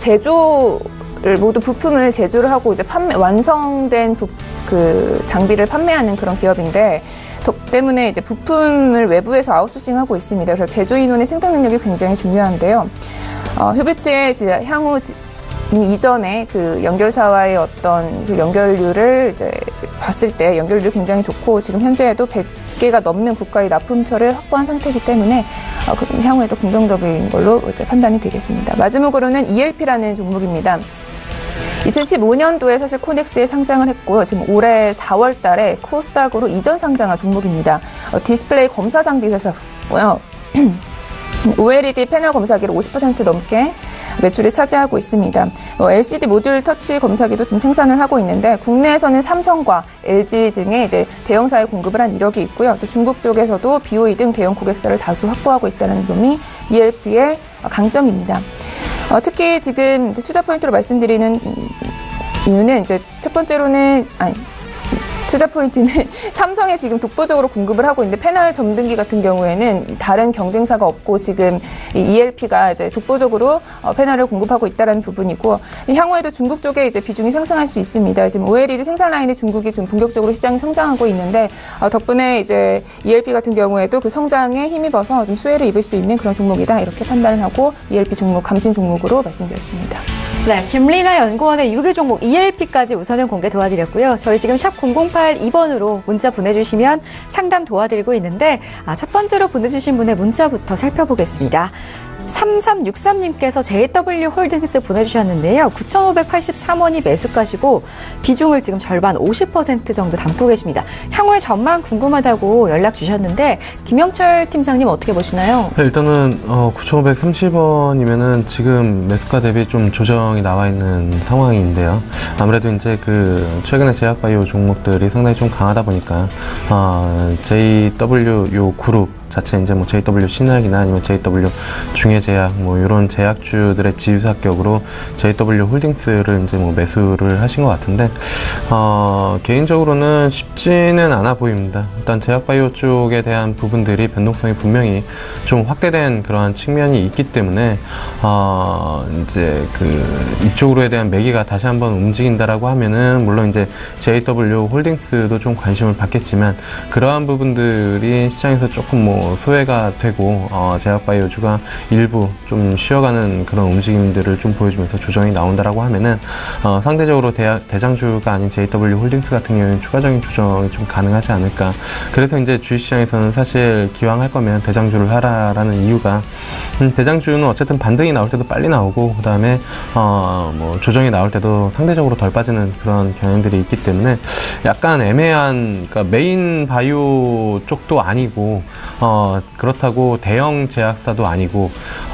[SPEAKER 5] 모두 부품을 제조를 하고 이제 완성된 그 장비를 판매하는 그런 기업인데 때문에 이제 부품을 외부에서 아웃소싱하고 있습니다. 그래서 제조 인원의 생산 능력이 굉장히 중요한데요. 휴비츠의 이제 향후 이전에 그 연결사와의 어떤 그 연결률을 이제 봤을 때 연결률이 굉장히 좋고 지금 현재에도 100개가 넘는 국가의 납품처를 확보한 상태이기 때문에 향후에도 긍정적인 걸로 이제 판단이 되겠습니다. 마지막으로는 ELP라는 종목입니다. 2015년도에 사실 코넥스에 상장을 했고요. 지금 올해 4월 달에 코스닥으로 이전 상장한 종목입니다. 디스플레이 검사 장비 회사고요. OLED 패널 검사기를 50% 넘게 매출을 차지하고 있습니다. LCD 모듈 터치 검사기도 좀 생산을 하고 있는데 국내에서는 삼성과 LG 등의 이제 대형사에 공급을 한 이력이 있고요. 또 중국 쪽에서도 BOE 등 대형 고객사를 다수 확보하고 있다는 점이 ELP의 강점입니다. 특히 지금 투자 포인트로 말씀드리는 이유는 이제 첫 번째로는 투자 포인트는 삼성에 지금 독보적으로 공급을 하고 있는데 패널 점등기 같은 경우에는 다른 경쟁사가 없고 지금 이 ELP가 이제 독보적으로 패널을 공급하고 있다는 부분이고 향후에도 중국 쪽에 이제 비중이 상승할 수 있습니다. 지금 OLED 생산 라인의 중국이 좀 본격적으로 시장이 성장하고 있는데 덕분에 이제 ELP 같은 경우에도 그 성장에 힘입어서 좀 수혜를 입을 수 있는 그런 종목이다 이렇게 판단을 하고 ELP 종목 감신 종목으로 말씀드렸습니다.
[SPEAKER 2] 네, 김리나 연구원의 6위 종목 ELP까지 우선은 공개 도와드렸고요. 저희 지금 샵 0082번으로 문자 보내주시면 상담 도와드리고 있는데 첫 번째로 보내주신 분의 문자부터 살펴보겠습니다. 3363님께서 JW 홀딩스 보내주셨는데요. 9,583원이 매수가시고 비중을 지금 절반 50% 정도 담고 계십니다. 향후의 전망 궁금하다고 연락 주셨는데 김영철 팀장님 어떻게 보시나요?
[SPEAKER 4] 네, 일단은 9,530원이면은 지금 매수가 대비 좀 조정이 나와 있는 상황인데요. 아무래도 이제 그 최근에 제약바이오 종목들이 상당히 좀 강하다 보니까 JW 요 그룹 자체 이제 뭐 JW 신약이나 아니면 JW 중해제약 뭐 이런 제약주들의 지주사격으로 JW 홀딩스를 이제 뭐 매수를 하신 것 같은데 개인적으로는 쉽지는 않아 보입니다. 일단 제약바이오 쪽에 대한 부분들이 변동성이 분명히 좀 확대된 그러한 측면이 있기 때문에 이제 그 이쪽으로에 대한 매기가 다시 한번 움직인다라고 하면은 물론 이제 JW 홀딩스도 좀 관심을 받겠지만 그러한 부분들이 시장에서 조금 뭐 소외가 되고 제약바이오주가 일부 일부 좀 쉬어가는 그런 움직임들을 좀 보여주면서 조정이 나온다라고 하면은 상대적으로 대장주가 아닌 JW 홀딩스 같은 경우에는 추가적인 조정이 좀 가능하지 않을까. 그래서 이제 주식시장에서는 사실 기왕 할 거면 대장주를 하라라는 이유가 대장주는 어쨌든 반등이 나올 때도 빨리 나오고 그 다음에 뭐 조정이 나올 때도 상대적으로 덜 빠지는 그런 경향들이 있기 때문에 약간 애매한, 그러니까 메인 바이오 쪽도 아니고 그렇다고 대형 제약사도 아니고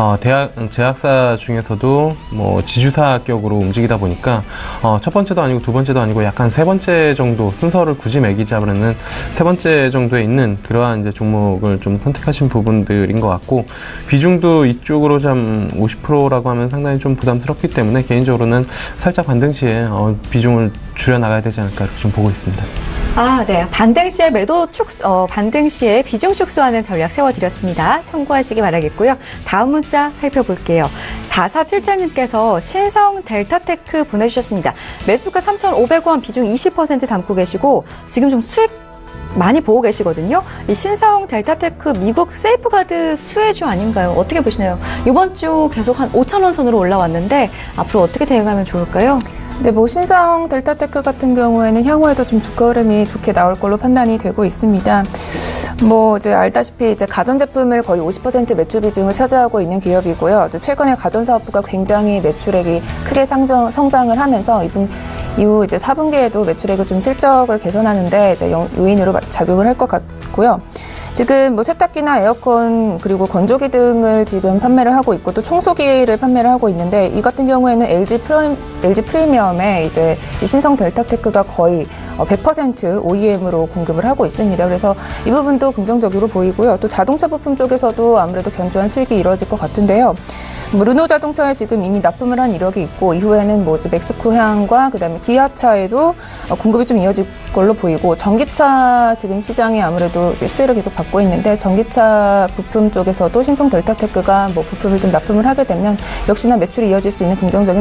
[SPEAKER 4] 제약사 중에서도 뭐 지주사격으로 움직이다 보니까 첫 번째도 아니고 두 번째도 아니고 약간 세 번째 정도, 순서를 굳이 매기자면은 세 번째 정도에 있는 그러한 이제 종목을 좀 선택하신 부분들인 것 같고, 비중도 이쪽으로 좀 50%라고 하면 상당히 좀 부담스럽기 때문에 개인적으로는 살짝 반등 시에 비중을 줄여 나가야 되지 않을까 이렇게 좀 보고 있습니다.
[SPEAKER 2] 네. 반등 시에 반등 시에 비중 축소하는 전략 세워드렸습니다. 참고하시기 바라겠고요. 다음 문자 살펴볼게요. 4477님께서 신성 델타테크 보내주셨습니다. 매수가 3,500원, 비중 20% 담고 계시고 지금 좀 수익 많이 보고 계시거든요. 이 신성 델타테크 미국 세이프가드 수혜주 아닌가요? 어떻게 보시나요? 이번 주 계속 한 5,000원 선으로 올라왔는데 앞으로 어떻게 대응하면 좋을까요?
[SPEAKER 5] 네, 뭐 신성 델타테크 같은 경우에는 향후에도 좀 주가 흐름이 좋게 나올 걸로 판단이 되고 있습니다. 뭐 이제 알다시피 이제 가전제품을 거의 50% 매출 비중을 차지하고 있는 기업이고요. 최근에 가전사업부가 굉장히 매출액이 크게 성장을 하면서 이후 이제 4분기에도 매출액을 좀 실적을 개선하는데 이제 요인으로 작용을 할 것 같고요. 지금 뭐 세탁기나 에어컨 그리고 건조기 등을 지금 판매를 하고 있고 또 청소기를 판매를 하고 있는데, 이 같은 경우에는 LG 프리미엄에 이제 이 신성 델타테크가 거의 100% OEM으로 공급을 하고 있습니다. 그래서 이 부분도 긍정적으로 보이고요. 또 자동차 부품 쪽에서도 아무래도 견조한 수익이 이루어질 것 같은데요. 뭐 르노 자동차에 지금 이미 납품을 한 이력이 있고, 이후에는 뭐 멕시코향과 그다음에 기아차에도 공급이 좀 이어질 걸로 보이고, 전기차 지금 시장이 아무래도 수혜를 계속 받고 있는데, 전기차 부품 쪽에서도 신성 델타테크가 뭐 부품을 좀 납품을 하게 되면 역시나 매출이 이어질 수 있는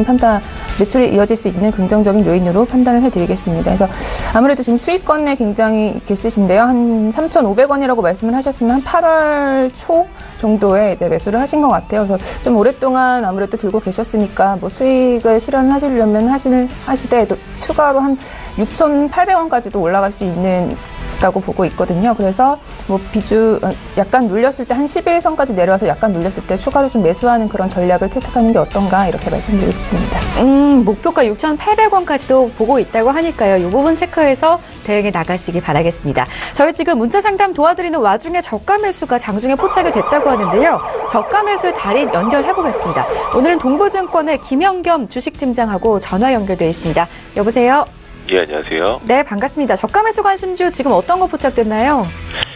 [SPEAKER 5] 긍정적인 요인으로 판단을 해드리겠습니다. 그래서 아무래도 지금 수익권에 굉장히 이렇게 쓰신데요. 한 3,500원이라고 말씀을 하셨으면 한 8월 초 정도에 이제 매수를 하신 것 같아요. 그래서 좀 오랫동안 아무래도 들고 계셨으니까 뭐 수익을 실현하시려면 하시되 추가로 한 6,800원까지도 올라갈 수 있다고 보고 있거든요. 그래서 뭐 약간 눌렸을 때 한 11선까지 내려와서 약간 눌렸을 때 추가로 좀 매수하는 그런 전략을 채택하는 게 어떤가 이렇게 말씀드리고 싶습니다.
[SPEAKER 2] 목표가 6,800원까지도 보고 있다고 하니까요. 이 부분 체크해서 대응해 나가시기 바라겠습니다. 저희 지금 문자 상담 도와드리는 와중에 저가 매수가 장중에 포착이 됐다고 하는데요. 저가 매수의 달인 연결해 보겠습니다. 오늘은 동부증권의 김영겸 주식팀장하고 전화 연결되어 있습니다. 여보세요?
[SPEAKER 7] 예, 안녕하세요.
[SPEAKER 2] 네, 반갑습니다. 저가 매수 관심주 지금 어떤 거 포착됐나요?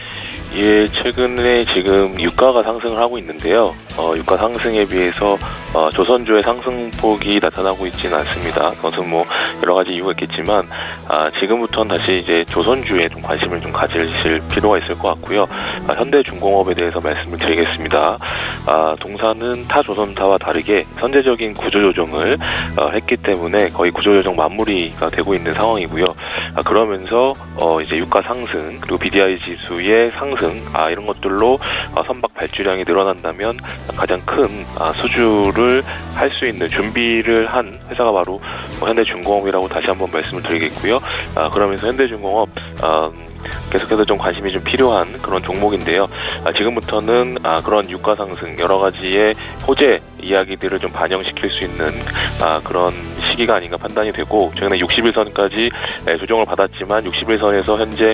[SPEAKER 7] 예, 최근에 지금 유가가 상승을 하고 있는데요. 유가 상승에 비해서 조선주의 상승폭이 나타나고 있지는 않습니다. 그것은 뭐 여러 가지 이유가 있겠지만 지금부터는 다시 이제 조선주에 좀 관심을 좀 가지실 필요가 있을 것 같고요. 현대중공업에 대해서 말씀을 드리겠습니다. 동사는 타 조선타와 다르게 선제적인 구조조정을 했기 때문에 거의 구조조정 마무리가 되고 있는 상황이고요. 그러면서 이제 유가 상승 그리고 BDI 지수의 상승 이런 것들로 선박 발주량이 늘어난다면 가장 큰 수주를 할 수 있는 준비를 한 회사가 바로 현대중공업이라고 다시 한번 말씀을 드리겠고요. 그러면서 현대중공업 계속해서 좀 관심이 좀 필요한 그런 종목인데요. 지금부터는 그런 유가 상승 여러 가지의 호재 이야기들을 좀 반영시킬 수 있는 그런 시기가 아닌가 판단이 되고, 최근에 61선까지 조정을 받았지만 61선에서 현재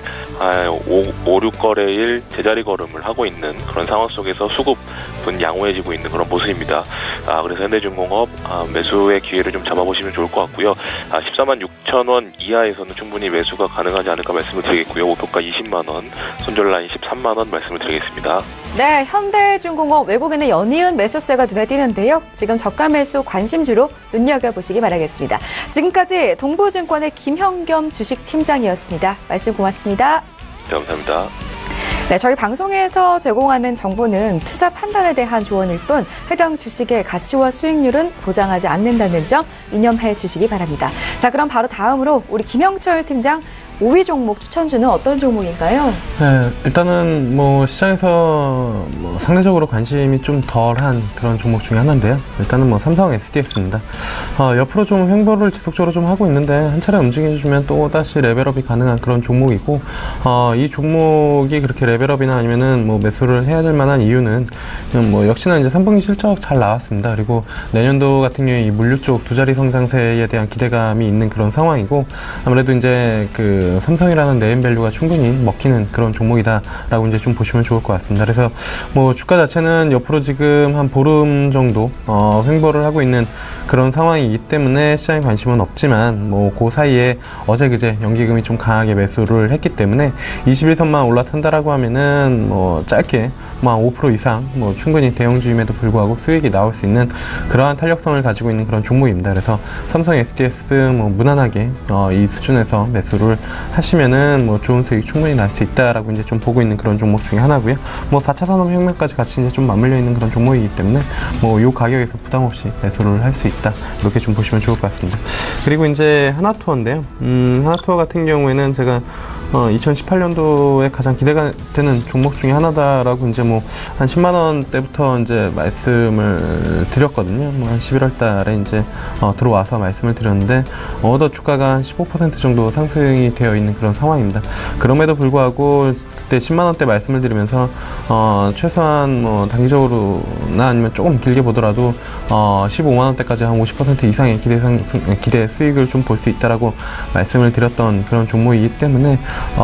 [SPEAKER 7] 5, 6거래일 제자리 걸음을 하고 있는 그런 상황 속에서 수급은 양호해지고 있는 그런 모습입니다. 그래서 현대중공업 매수의 기회를 좀 잡아보시면 좋을 것 같고요. 14만 6천 원 이하에서는 충분히 매수가 가능하지 않을까 말씀을 드리겠고요. 목표가 20만 원, 손절 라인 13만 원 말씀을 드리겠습니다.
[SPEAKER 2] 네, 현대중공업 외국인의 연이은 매수세가 눈에 띄는데요. 지금 저가 매수 관심주로 눈여겨보시기 바라겠습니다. 지금까지 동부증권의 김형겸 주식팀장이었습니다. 말씀 고맙습니다.
[SPEAKER 7] 네, 감사합니다.
[SPEAKER 2] 네, 저희 방송에서 제공하는 정보는 투자 판단에 대한 조언일 뿐 해당 주식의 가치와 수익률은 보장하지 않는다는 점 유념해 주시기 바랍니다. 자, 그럼 바로 다음으로 우리 김영철 팀장 5위 종목 추천주는 어떤 종목인가요?
[SPEAKER 4] 네, 일단은 뭐 시장에서 뭐 상대적으로 관심이 좀 덜한 그런 종목 중에 하나인데요. 일단은 뭐 삼성 SDX입니다. 옆으로 좀 횡보를 지속적으로 좀 하고 있는데 한 차례 움직여주면 또 다시 레벨업이 가능한 그런 종목이고, 이 종목이 그렇게 레벨업이나 아니면은 뭐 매수를 해야 될 만한 이유는 뭐 역시나 이제 3분기 실적 잘 나왔습니다. 그리고 내년도 같은 경우에 이 물류 쪽 두 자리 성장세에 대한 기대감이 있는 그런 상황이고, 아무래도 이제 그 삼성이라는 네임밸류가 충분히 먹히는 그런 종목이다라고 이제 좀 보시면 좋을 것 같습니다. 그래서 뭐 주가 자체는 옆으로 지금 한 보름 정도 횡보를 하고 있는 그런 상황이기 때문에 시장에 관심은 없지만, 뭐 그 사이에 어제 그제 연기금이 좀 강하게 매수를 했기 때문에 21선만 올라탄다라고 하면은 뭐 짧게 뭐 5% 이상 뭐 충분히 대형주임에도 불구하고 수익이 나올 수 있는 그러한 탄력성을 가지고 있는 그런 종목입니다. 그래서 삼성 SDS 뭐 무난하게 이 수준에서 매수를 하시면은 뭐 좋은 수익 충분히 날 수 있다라고 이제 좀 보고 있는 그런 종목 중에 하나고요. 뭐 4차 산업혁명까지 같이 이제 좀 맞물려 있는 그런 종목이기 때문에 뭐 요 가격에서 부담 없이 매수를 할 수 있다, 이렇게 좀 보시면 좋을 것 같습니다. 그리고 이제 하나투어인데요. 하나투어 같은 경우에는 제가 2018년도에 가장 기대가 되는 종목 중에 하나다라고 이제 뭐 한 10만 원대부터 이제 말씀을 드렸거든요. 뭐 한 11월 달에 이제 들어와서 말씀을 드렸는데 어느덧 주가가 한 15% 정도 상승이 되어 있는 그런 상황입니다. 그럼에도 불구하고 그때 10만 원대 말씀을 드리면서 최소한 뭐 단기적으로나 아니면 조금 길게 보더라도 15만 원대까지 한 50% 이상의 기대 수익을 좀 볼 수 있다라고 말씀을 드렸던 그런 종목이기 때문에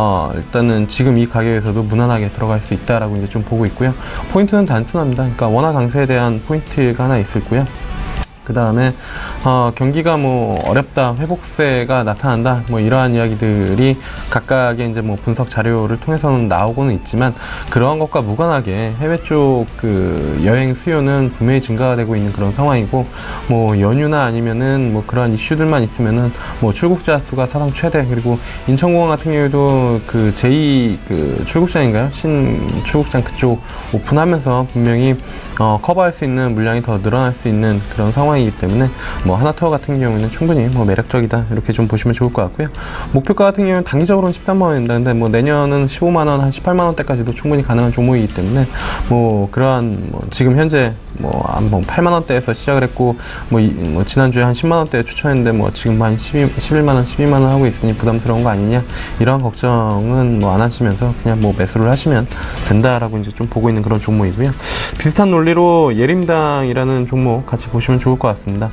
[SPEAKER 4] 일단은 지금 이 가격에서도 무난하게 들어갈 수 있다라고 이제 좀 보고 있고요. 포인트는 단순합니다. 그러니까 원화 강세에 대한 포인트가 하나 있을 거고요. 그 다음에 경기가 뭐 어렵다, 회복세가 나타난다, 뭐 이러한 이야기들이 각각의 이제 뭐 분석 자료를 통해서는 나오고는 있지만, 그러한 것과 무관하게 해외 쪽 그 여행 수요는 분명히 증가가 되고 있는 그런 상황이고, 뭐 연휴나 아니면은 뭐 그러한 이슈들만 있으면은 뭐 출국자 수가 사상 최대, 그리고 인천공항 같은 경우에도 그 제2 그 출국장인가요? 신 출국장 그쪽 오픈하면서 분명히 커버할 수 있는 물량이 더 늘어날 수 있는 그런 상황이기 때문에 뭐 하나투어 같은 경우에는 충분히 뭐 매력적이다, 이렇게 좀 보시면 좋을 것 같고요. 목표가 같은 경우는 단기적으로는 13만 원입니다. 근데 뭐 내년은 15만 원, 한 18만 원대까지도 충분히 가능한 종목이기 때문에 뭐 그러한 뭐 지금 현재 뭐 8만 원대에서 시작을 했고 뭐 지난주에 한 10만 원대 추천했는데 뭐 지금 한 11만 원, 12만 원 하고 있으니 부담스러운 거 아니냐, 이러한 걱정은 뭐 안 하시면서 그냥 뭐 매수를 하시면 된다라고 이제 좀 보고 있는 그런 종목이고요. 비슷한 논리로 예림당이라는 종목 같이 보시면 좋을 것 같습니다.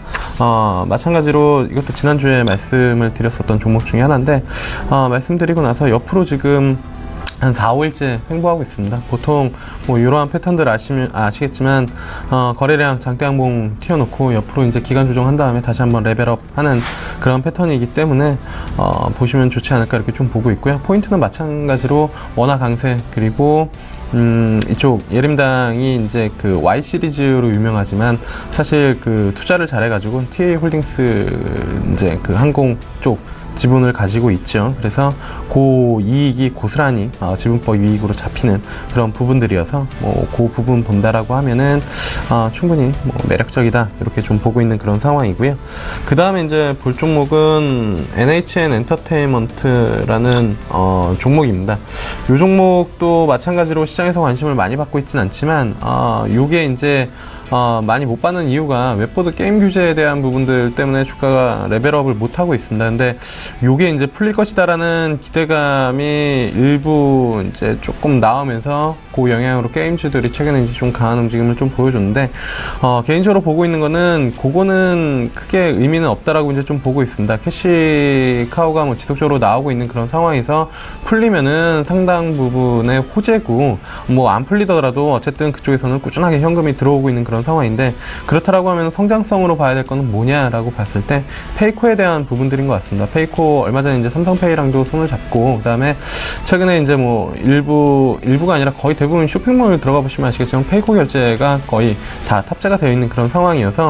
[SPEAKER 4] 마찬가지로 이것도 지난주에 말씀을 드렸었던 종목 중에 하나인데, 말씀드리고 나서 옆으로 지금 한 4, 5일째 횡보하고 있습니다. 보통 뭐 이러한 패턴들 아시겠지만 거래량 장대양봉 튀어놓고 옆으로 이제 기간 조정한 다음에 다시 한번 레벨업 하는 그런 패턴이기 때문에 보시면 좋지 않을까, 이렇게 좀 보고 있고요. 포인트는 마찬가지로 원화 강세, 그리고 이쪽 예림당이 이제 그 Y 시리즈로 유명하지만 사실 그 투자를 잘해가지고 TA 홀딩스 이제 그 항공 쪽 지분을 가지고 있죠. 그래서 그 이익이 고스란히 지분법 이익으로 잡히는 그런 부분들이어서 뭐 그 부분 본다라고 하면은 충분히 뭐 매력적이다, 이렇게 좀 보고 있는 그런 상황이고요. 그 다음에 이제 볼 종목은 NHN 엔터테인먼트라는 종목입니다. 이 종목도 마찬가지로 시장에서 관심을 많이 받고 있진 않지만 요게 이제 많이 못 받는 이유가 웹보드 게임 규제에 대한 부분들 때문에 주가가 레벨업을 못 하고 있습니다. 근데 요게 이제 풀릴 것이다라는 기대감이 일부 이제 조금 나오면서 그 영향으로 게임주들이 최근에 이제 좀 강한 움직임을 좀 보여줬는데, 개인적으로 보고 있는 거는 그거는 크게 의미는 없다라고 이제 좀 보고 있습니다. 캐시카우가 뭐 지속적으로 나오고 있는 그런 상황에서 풀리면은 상당 부분의 호재고, 뭐 안 풀리더라도 어쨌든 그쪽에서는 꾸준하게 현금이 들어오고 있는 그런 상황인데, 그렇다라고 하면 성장성으로 봐야 될 거는 뭐냐라고 봤을 때 페이코에 대한 부분들인 것 같습니다. 페이코 얼마 전에 이제 삼성페이랑도 손을 잡고, 그다음에 최근에 이제 뭐 일부가 아니라 거의 대부분 쇼핑몰 들어가 보시면 아시겠지만 페이코 결제가 거의 다 탑재가 되어 있는 그런 상황이어서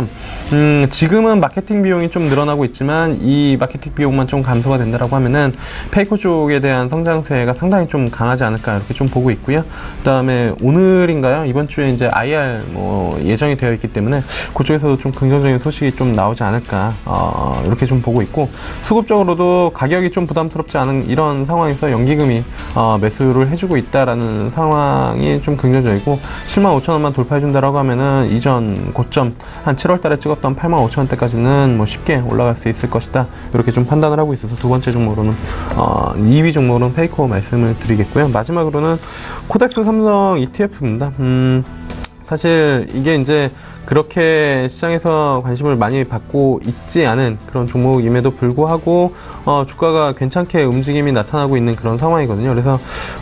[SPEAKER 4] 지금은 마케팅 비용이 좀 늘어나고 있지만 이 마케팅 비용만 좀 감소가 된다라고 하면은 페이코 쪽에 대한 성장세가 상당히 좀 강하지 않을까, 이렇게 좀 보고 있고요. 그다음에 오늘인가요? 이번 주에 이제 IR 뭐 예정이 되어 있기 때문에 그쪽에서도 좀 긍정적인 소식이 좀 나오지 않을까 이렇게 좀 보고 있고, 수급적으로도 가격이 좀 부담스럽지 않은 이런 상황에서 연기금이 매수를 해주고 있다라는 상황이 좀 긍정적이고, 75,000원만 돌파해준다라고 하면은 이전 고점 한 7월달에 찍었던 85,000원대까지는 뭐 쉽게 올라갈 수 있을 것이다, 이렇게 좀 판단을 하고 있어서 두 번째 종목으로는 2위 종목으로는 페이커 말씀을 드리겠고요. 마지막으로는 코덱스 삼성 ETF입니다. 사실 이게 이제 그렇게 시장에서 관심을 많이 받고 있지 않은 그런 종목임에도 불구하고 주가가 괜찮게 움직임이 나타나고 있는 그런 상황이거든요. 그래서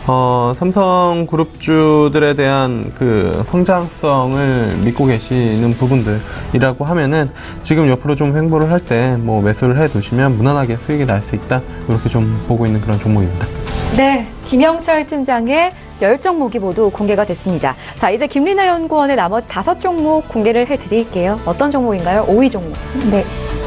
[SPEAKER 4] 삼성그룹주들에 대한 그 성장성을 믿고 계시는 부분들이라고 하면은 지금 옆으로 좀 횡보를 할 때 뭐 매수를 해 두시면 무난하게 수익이 날 수 있다, 이렇게 좀 보고 있는 그런 종목입니다.
[SPEAKER 2] 네, 김영철 팀장의 10종목이 모두 공개가 됐습니다. 자, 이제 김리나 연구원의 나머지 5종목 공개를 해드릴게요. 어떤 종목인가요? 5위 종목.
[SPEAKER 5] 네.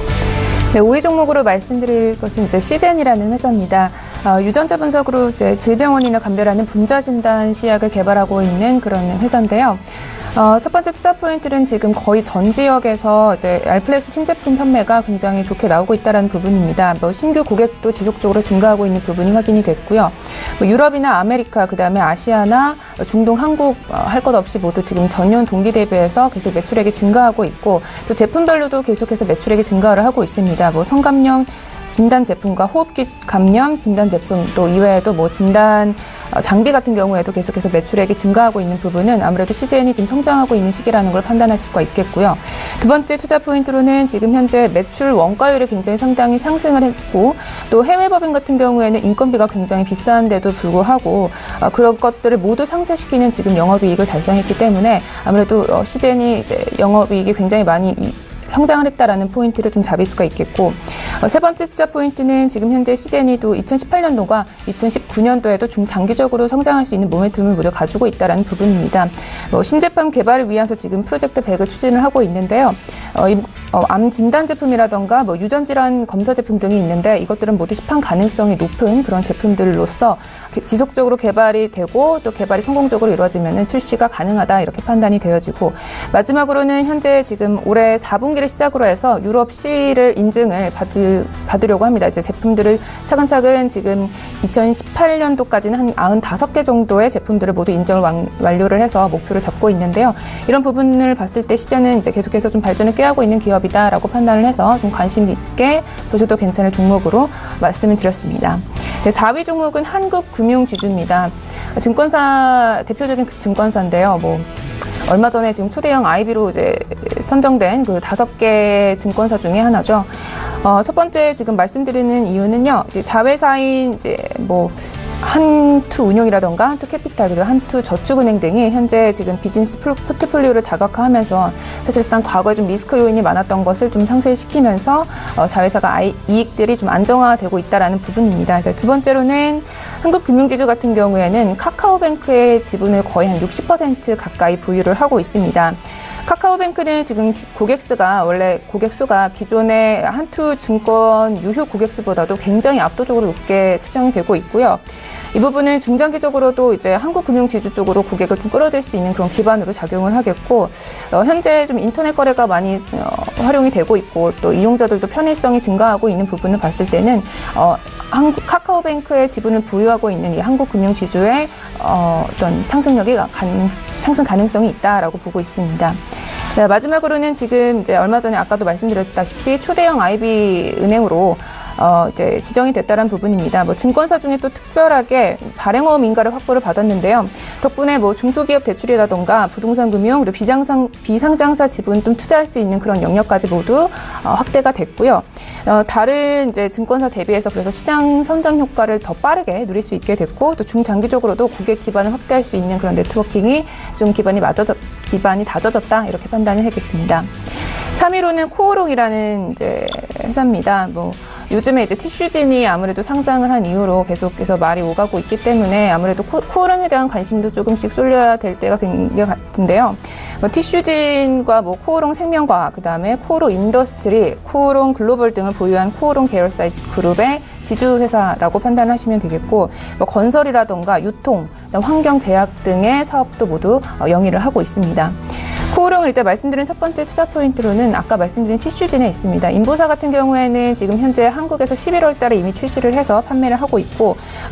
[SPEAKER 5] 5위 종목으로 말씀드릴 것은 이제 시젠이라는 회사입니다. 유전자 분석으로 이제 질병원이나 감별하는 분자 진단 시약을 개발하고 있는 그런 회사인데요. 첫 번째 투자 포인트는 지금 거의 전 지역에서 이제 알플렉스 신제품 판매가 굉장히 좋게 나오고 있다는 부분입니다. 뭐 신규 고객도 지속적으로 증가하고 있는 부분이 확인이 됐고요. 뭐 유럽이나 아메리카, 그다음에 아시아나 중동, 한국 할 것 없이 모두 지금 전년 동기 대비해서 계속 매출액이 증가하고 있고, 또 제품별로도 계속해서 매출액이 증가를 하고 있습니다. 뭐 성감염 진단 제품과 호흡기 감염 진단 제품, 또 이외에도 뭐 진단 장비 같은 경우에도 계속해서 매출액이 증가하고 있는 부분은 아무래도 CJN이 지금 성장하고 있는 시기라는 걸 판단할 수가 있겠고요. 두 번째 투자 포인트로는 지금 현재 매출 원가율이 굉장히 상당히 상승을 했고, 또 해외 법인 같은 경우에는 인건비가 굉장히 비싼데도 불구하고 그런 것들을 모두 상쇄시키는 지금 영업이익을 달성했기 때문에 아무래도 CJN이 이제 영업이익이 굉장히 많이 성장을 했다라는 포인트를 좀 잡을 수가 있겠고, 세 번째 투자 포인트는 지금 현재 CJN이도 2018년도가 2019년도에도 중장기적으로 성장할 수 있는 모멘텀을 모두 가지고 있다라는 부분입니다. 신제품 개발을 위해서 지금 프로젝트 100을 추진을 하고 있는데요. 암 진단 제품이라던가 뭐 유전질환 검사 제품 등이 있는데, 이것들은 모두 시판 가능성이 높은 그런 제품들로서 지속적으로 개발이 되고 또 개발이 성공적으로 이루어지면 출시가 가능하다, 이렇게 판단이 되어지고, 마지막으로는 현재 지금 올해 4분기를 시작으로 해서 유럽 CE를 인증을 받으려고 합니다. 이제 제품들을 차근차근 지금 2018년도까지는 한 95개 정도의 제품들을 모두 인정을 완료를 해서 목표를 잡고 있는데요. 이런 부분을 봤을 때 시장은 이제 계속해서 좀 발전을 꾀하고 있는 기업이다라고 판단을 해서 좀 관심 있게 보셔도 괜찮을 종목으로 말씀을 드렸습니다. 네, 4위 종목은 한국금융지주입니다. 증권사, 대표적인 증권사인데요. 얼마 전에 지금 초대형 IB로 이제 선정된 그 5개 증권사 중에 하나죠. 첫 번째 지금 말씀드리는 이유는요, 이제 자회사인 이제 한투운용이라던가 한투캐피탈, 그리고 한투저축은행 등이 현재 지금 비즈니스 포트폴리오를 다각화하면서 사실상 과거에 좀 리스크 요인이 많았던 것을 좀 상쇄시키면서 자회사가 이익들이 좀 안정화되고 있다라는 부분입니다. 두 번째로는 한국금융지주 같은 경우에는 카카오뱅크의 지분을 거의 한 60% 가까이 보유를 하고 있습니다. 카카오뱅크는 지금 원래 고객수가 기존의 한투증권 유효 고객수보다도 굉장히 압도적으로 높게 측정이 되고 있고요. 이 부분은 중장기적으로도 이제 한국금융지주 쪽으로 고객을 좀 끌어들일 수 있는 그런 기반으로 작용을 하겠고, 현재 좀 인터넷 거래가 많이 활용이 되고 있고, 또 이용자들도 편의성이 증가하고 있는 부분을 봤을 때는 카카오뱅크의 지분을 보유하고 있는 이 한국금융지주의 어떤 상승 가능성이 있다라고 보고 있습니다. 네, 마지막으로는 지금 이제 얼마 전에 아까도 말씀드렸다시피 초대형 IB 은행으로 이제 지정이 됐다는 부분입니다. 증권사 중에 또 특별하게 발행어음 인가를 확보를 받았는데요. 덕분에 중소기업 대출이라던가 부동산 금융, 그리고 비상장사 지분 좀 투자할 수 있는 그런 영역까지 모두 확대가 됐고요. 다른 이제 증권사 대비해서 그래서 시장 선점 효과를 더 빠르게 누릴 수 있게 됐고, 또 중장기적으로도 고객 기반을 확대할 수 있는 그런 네트워킹이 좀 기반이 다져졌다, 이렇게 판단을 하겠습니다. 3위로는 코오롱이라는 이제 회사입니다. 요즘에 이제 티슈진이 아무래도 상장을 한 이후로 계속해서 말이 오가고 있기 때문에 아무래도 코오롱에 대한 관심도 조금씩 쏠려야 될 때가 된 것 같은데요. 티슈진과 코오롱 생명과학, 그 다음에 코오롱 인더스트리, 코오롱 글로벌 등을 보유한 코오롱 계열사 그룹의 지주회사라고 판단하시면 되겠고, 건설이라던가 유통, 환경 제약 등의 사업도 모두 영위를 하고 있습니다. 코오롱을 일단 말씀드린 첫 번째 투자 포인트로는 아까 말씀드린 티슈진에 있습니다. 인보사 같은 경우에는 지금 현재 한국에서 11월 달에 이미 출시를 해서 판매를 하고 있고,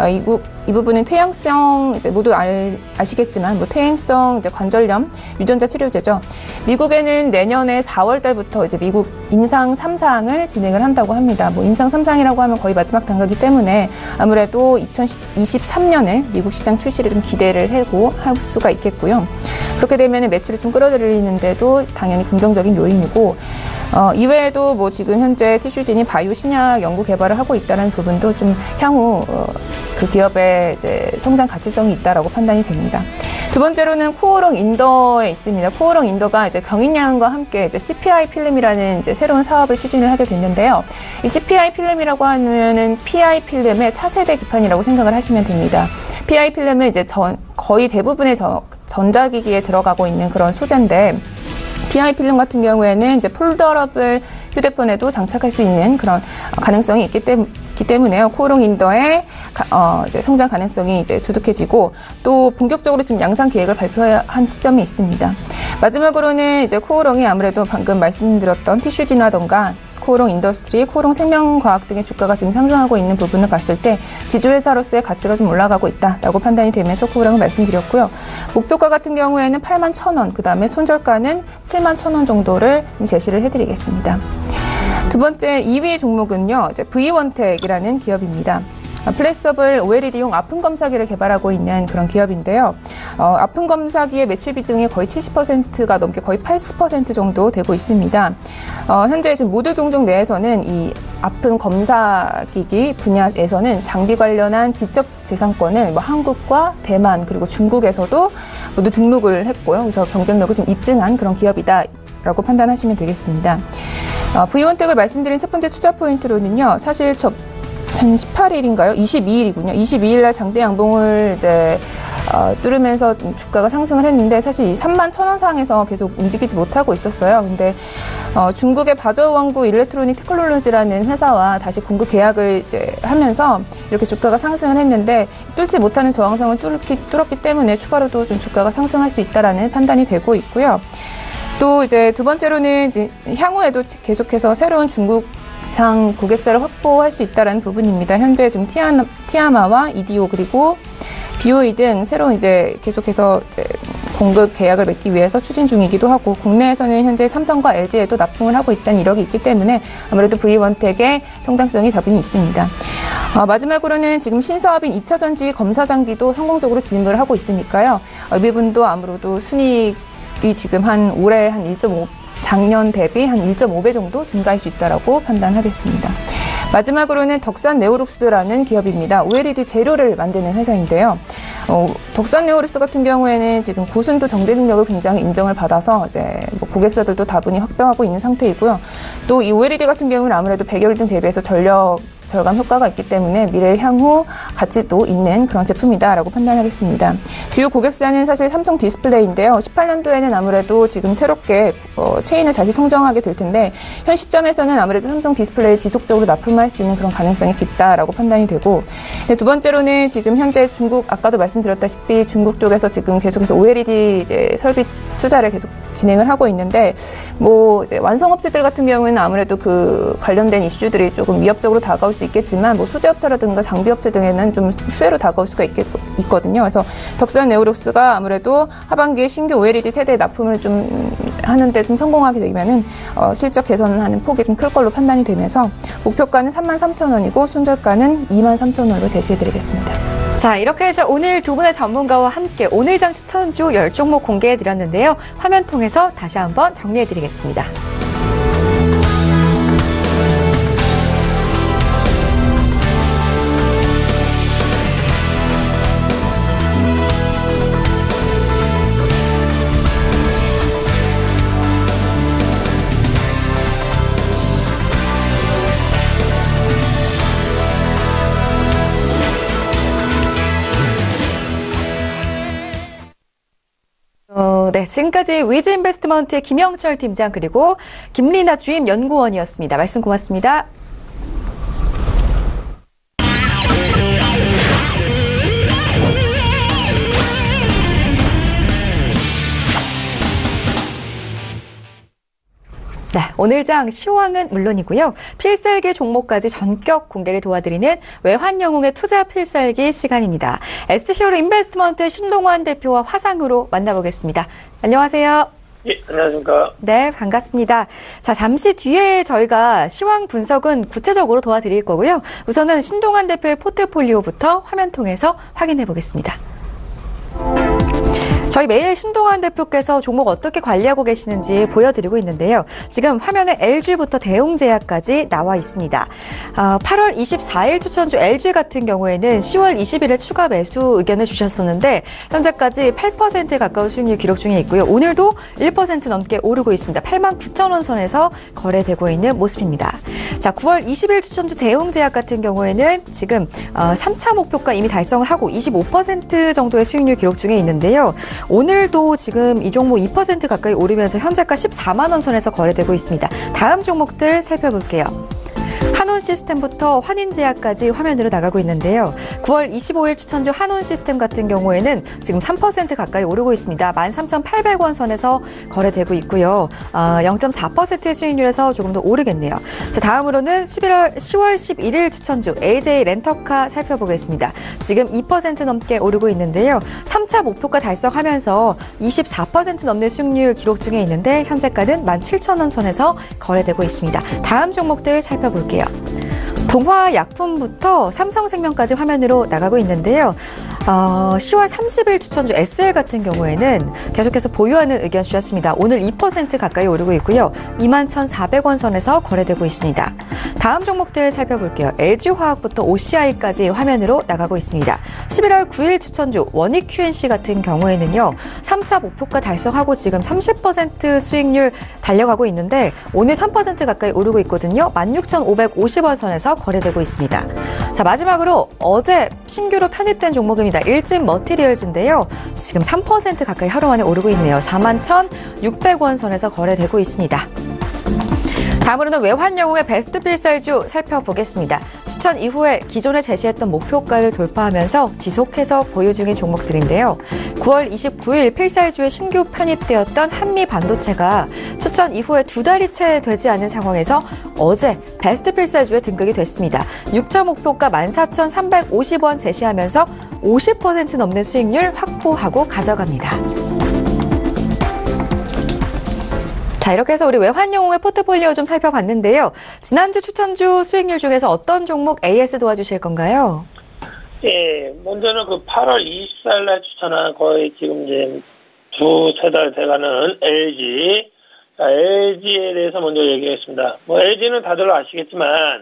[SPEAKER 5] 이 부분은 퇴행성, 이제 모두 아시겠지만, 퇴행성 이제 관절염 유전자 치료제죠. 미국에는 내년에 4월 달부터 이제 미국 임상 3상을 진행을 한다고 합니다. 임상 3상이라고 하면 거의 마지막 단계이기 때문에 아무래도 2023년을 미국 시장 출시를 좀 기대를 하고 할 수가 있겠고요. 그렇게 되면 매출이 좀 끌어들이는데도 당연히 긍정적인 요인이고, 이외에도 지금 현재 티슈진이 바이오 신약 연구 개발을 하고 있다는 부분도 좀 향후 그 기업의 이제 성장 가치성이 있다라고 판단이 됩니다. 두 번째로는 코오롱 인더에 있습니다. 코오롱 인더가 이제 경인양과 함께 이제 CPI 필름이라는 이제 새로운 사업을 추진을 하게 됐는데요. 이 CPI 필름이라고 하면은 PI 필름의 차세대 기판이라고 생각을 하시면 됩니다. PI 필름은 이제 거의 대부분의 전자기기에 들어가고 있는 그런 소재인데, PI 필름 같은 경우에는 이제 폴더러블 휴대폰에도 장착할 수 있는 그런 가능성이 있기 때문에요. 코오롱 인더의 이제 성장 가능성이 이제 두둑해지고, 또 본격적으로 지금 양산 계획을 발표한 시점이 있습니다. 마지막으로는 이제 코오롱이 아무래도 방금 말씀드렸던 티슈진이라던가 코오롱 인더스트리, 코오롱 생명과학 등의 주가가 지금 상승하고 있는 부분을 봤을 때 지주회사로서의 가치가 좀 올라가고 있다라고 판단이 되면서 코오롱을 말씀드렸고요. 목표가 같은 경우에는 81,000원, 그 다음에 손절가는 71,000원 정도를 제시를 해드리겠습니다. 두 번째 2위 종목은요, 이제 V원텍이라는 기업입니다. 플렉서블 OLED용 아픈 검사기를 개발하고 있는 그런 기업인데요. 아픈 검사기의 매출 비중이 거의 70%가 넘게 거의 80% 정도 되고 있습니다. 현재 지금 모두 경종 내에서는 이 아픈 검사기기 분야에서는 장비 관련한 지적 재산권을 한국과 대만 그리고 중국에서도 모두 등록을 했고요. 그래서 경쟁력을 좀 입증한 그런 기업이다라고 판단하시면 되겠습니다. V원텍을 말씀드린 첫 번째 투자 포인트로는요, 사실 한 18일인가요? 22일이군요. 22일 날 장대 양봉을 이제 뚫으면서 주가가 상승을 했는데, 사실 이 31,000원 상에서 계속 움직이지 못하고 있었어요. 근데 중국의 바저우왕구 일렉트로닉 테크놀로지라는 회사와 다시 공급 계약을 이제 하면서 이렇게 주가가 상승을 했는데, 뚫지 못하는 저항성을 뚫었기 때문에 추가로도 좀 주가가 상승할 수 있다라는 판단이 되고 있고요. 또 이제 두 번째로는 이제 향후에도 계속해서 새로운 중국상 고객사를 확보할 수 있다는 부분입니다. 현재 지금 티아마와 이디오 그리고 BOE 등 새로운 이제 계속해서 이제 공급 계약을 맺기 위해서 추진 중이기도 하고, 국내에서는 현재 삼성과 LG에도 납품을 하고 있다는 이력이 있기 때문에 아무래도 V원텍의 성장성이 다분히 있습니다. 마지막으로는 지금 신사업인 2차전지 검사 장비도 성공적으로 진입을 하고 있으니까요. 이 부분도 아무래도 순이익이 지금 올해 한 1.5, 작년 대비 한 1.5배 정도 증가할 수 있다라고 판단하겠습니다. 마지막으로는 덕산 네오룩스라는 기업입니다. OLED 재료를 만드는 회사인데요. 덕산 네오룩스 같은 경우에는 지금 고순도 정제 능력을 굉장히 인정을 받아서 이제 고객사들도 다분히 확보하고 있는 상태이고요. 또 이 OLED 같은 경우는 아무래도 백열 등 대비해서 전력 절감 효과가 있기 때문에 미래 향후 가치도 있는 그런 제품이다라고 판단하겠습니다. 주요 고객사는 사실 삼성 디스플레이인데요. 18년도에는 아무래도 지금 새롭게 체인을 다시 성장하게 될 텐데, 현 시점에서는 아무래도 삼성 디스플레이 지속적으로 납품할 수 있는 그런 가능성이 짙다라고 판단이 되고, 두 번째로는 지금 현재 중국, 아까도 말씀드렸다시피 중국 쪽에서 지금 계속해서 OLED 이제 설비 투자를 계속 진행을 하고 있는데, 이제 완성업체들 같은 경우에는 아무래도 그 관련된 이슈들이 조금 위협적으로 다가올 수 있겠지만, 소재업체라든가 장비업체 등에는 좀 수혜로 다가올 수가 있거든요. 그래서 덕산 네오룩스가 아무래도 하반기에 신규 OLED 세대 납품을 좀 하는데 좀 성공하게 되면은 실적 개선하는 폭이 좀 클 걸로 판단이 되면서 목표가는 33,000원이고 손절가는 23,000원으로 제시해드리겠습니다.
[SPEAKER 2] 자, 이렇게 해서 오늘 두 분의 전문가와 함께 오늘장 추천주 10종목 공개해드렸는데요. 화면 통해서 다시 한번 정리해드리겠습니다. 네, 지금까지 위즈인베스트먼트의 김영철 팀장 그리고 김리나 주임 연구원이었습니다. 말씀 고맙습니다. 네, 오늘 장 시황은 물론이고요. 필살기 종목까지 전격 공개를 도와드리는 외환영웅의 투자 필살기 시간입니다. S히어로 인베스트먼트 신동환 대표와 화상으로 만나보겠습니다. 안녕하세요.
[SPEAKER 8] 예, 안녕하십니까.
[SPEAKER 2] 네, 반갑습니다. 자, 잠시 뒤에 저희가 시황 분석은 구체적으로 도와드릴 거고요. 우선은 신동환 대표의 포트폴리오부터 화면 통해서 확인해 보겠습니다. 저희 매일 신동환 대표께서 종목 어떻게 관리하고 계시는지 보여드리고 있는데요. 지금 화면에 LG부터 대웅제약까지 나와 있습니다. 8월 24일 추천주 LG 같은 경우에는 10월 20일에 추가 매수 의견을 주셨었는데 현재까지 8% 가까운 수익률 기록 중에 있고요. 오늘도 1% 넘게 오르고 있습니다. 89,000원 선에서 거래되고 있는 모습입니다. 자, 9월 20일 추천주 대웅제약 같은 경우에는 지금 3차 목표가 이미 달성을 하고 25% 정도의 수익률 기록 중에 있는데요. 오늘도 지금 이 종목 2% 가까이 오르면서 현재가 14만 원 선에서 거래되고 있습니다. 다음 종목들 살펴볼게요. 한온시스템부터 환인제약까지 화면으로 나가고 있는데요. 9월 25일 추천주 한온시스템 같은 경우에는 지금 3% 가까이 오르고 있습니다. 13,800원 선에서 거래되고 있고요. 0.4%의 수익률에서 조금 더 오르겠네요. 자, 다음으로는 10월 11일 추천주 AJ 렌터카 살펴보겠습니다. 지금 2% 넘게 오르고 있는데요. 3차 목표가 달성하면서 24% 넘는 수익률 기록 중에 있는데 현재가는 17,000원 선에서 거래되고 있습니다. 다음 종목들 살펴볼게요. 동화약품부터 삼성생명까지 화면으로 나가고 있는데요. 10월 30일 추천주 SL 같은 경우에는 계속해서 보유하는 의견 주셨습니다. 오늘 2% 가까이 오르고 있고요. 21,400원 선에서 거래되고 있습니다. 다음 종목들 살펴볼게요. LG화학부터 OCI까지 화면으로 나가고 있습니다. 11월 9일 추천주 원익 QNC 같은 경우에는요. 3차 목표가 달성하고 지금 30% 수익률 달려가고 있는데 오늘 3% 가까이 오르고 있거든요. 16,550원 선에서 거래되고 있습니다. 자, 마지막으로 어제 신규로 편입된 종목입니다. 일진 머티리얼즈인데요. 지금 3% 가까이 하루 만에 오르고 있네요. 41,600원 선에서 거래되고 있습니다. 다음으로는 외환영웅의 베스트 필살주 살펴보겠습니다. 추천 이후에 기존에 제시했던 목표가를 돌파하면서 지속해서 보유 중인 종목들인데요. 9월 29일 필살주에 신규 편입되었던 한미반도체가 추천 이후에 2달이 채 되지 않은 상황에서 어제 베스트 필살주에 등극이 됐습니다. 6차 목표가 14,350원 제시하면서 50% 넘는 수익률 확보하고 가져갑니다. 자, 이렇게 해서 우리 외환영웅의 포트폴리오 좀 살펴봤는데요. 지난주 추천주 수익률 중에서 어떤 종목 AS 도와주실 건가요?
[SPEAKER 8] 예, 먼저는 그 8월 24일 날 추천한 거의 지금 이제 2-3달 돼가는 LG. 자, LG에 대해서 먼저 얘기하겠습니다. LG는 다들 아시겠지만,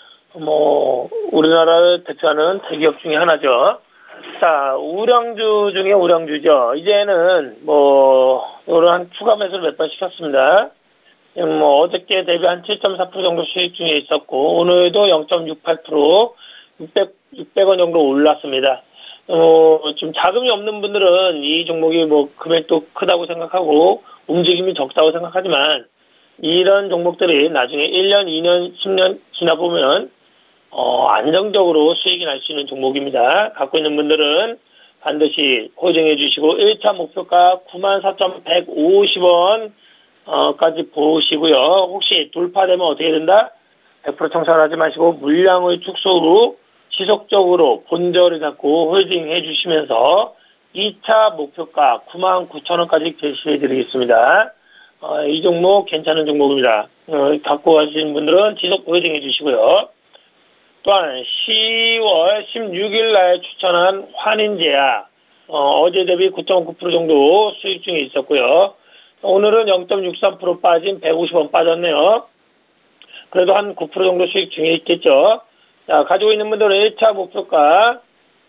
[SPEAKER 8] 우리나라를 대표하는 대기업 중에 하나죠. 자, 우량주 중에 우량주죠. 이제는 이런 추가 매수를 몇 번 시켰습니다. 어저께 대비 한 7.4% 정도 수익 중에 있었고, 오늘도 0.68%, 600원 정도 올랐습니다. 좀 자금이 없는 분들은 이 종목이 금액도 크다고 생각하고, 움직임이 적다고 생각하지만, 이런 종목들이 나중에 1년, 2년, 10년 지나보면, 안정적으로 수익이 날 수 있는 종목입니다. 갖고 있는 분들은 반드시 호정해 주시고 1차 목표가 94,150원 까지 보시고요. 혹시 돌파되면 어떻게 된다? 100% 청산하지 마시고 물량의 축소 후 지속적으로 본저를 잡고 홀딩해 주시면서 2차 목표가 99,000원까지 제시해 드리겠습니다. 이 종목 괜찮은 종목입니다. 갖고 가시는 분들은 지속 홀딩해 주시고요. 또한 10월 16일 날 추천한 환인제약 어제 대비 9.9% 정도 수익 중에 있었고요. 오늘은 0.63% 빠진 150원 빠졌네요. 그래도 한 9% 정도 수익 중에 있겠죠. 자, 가지고 있는 분들은 1차 목표가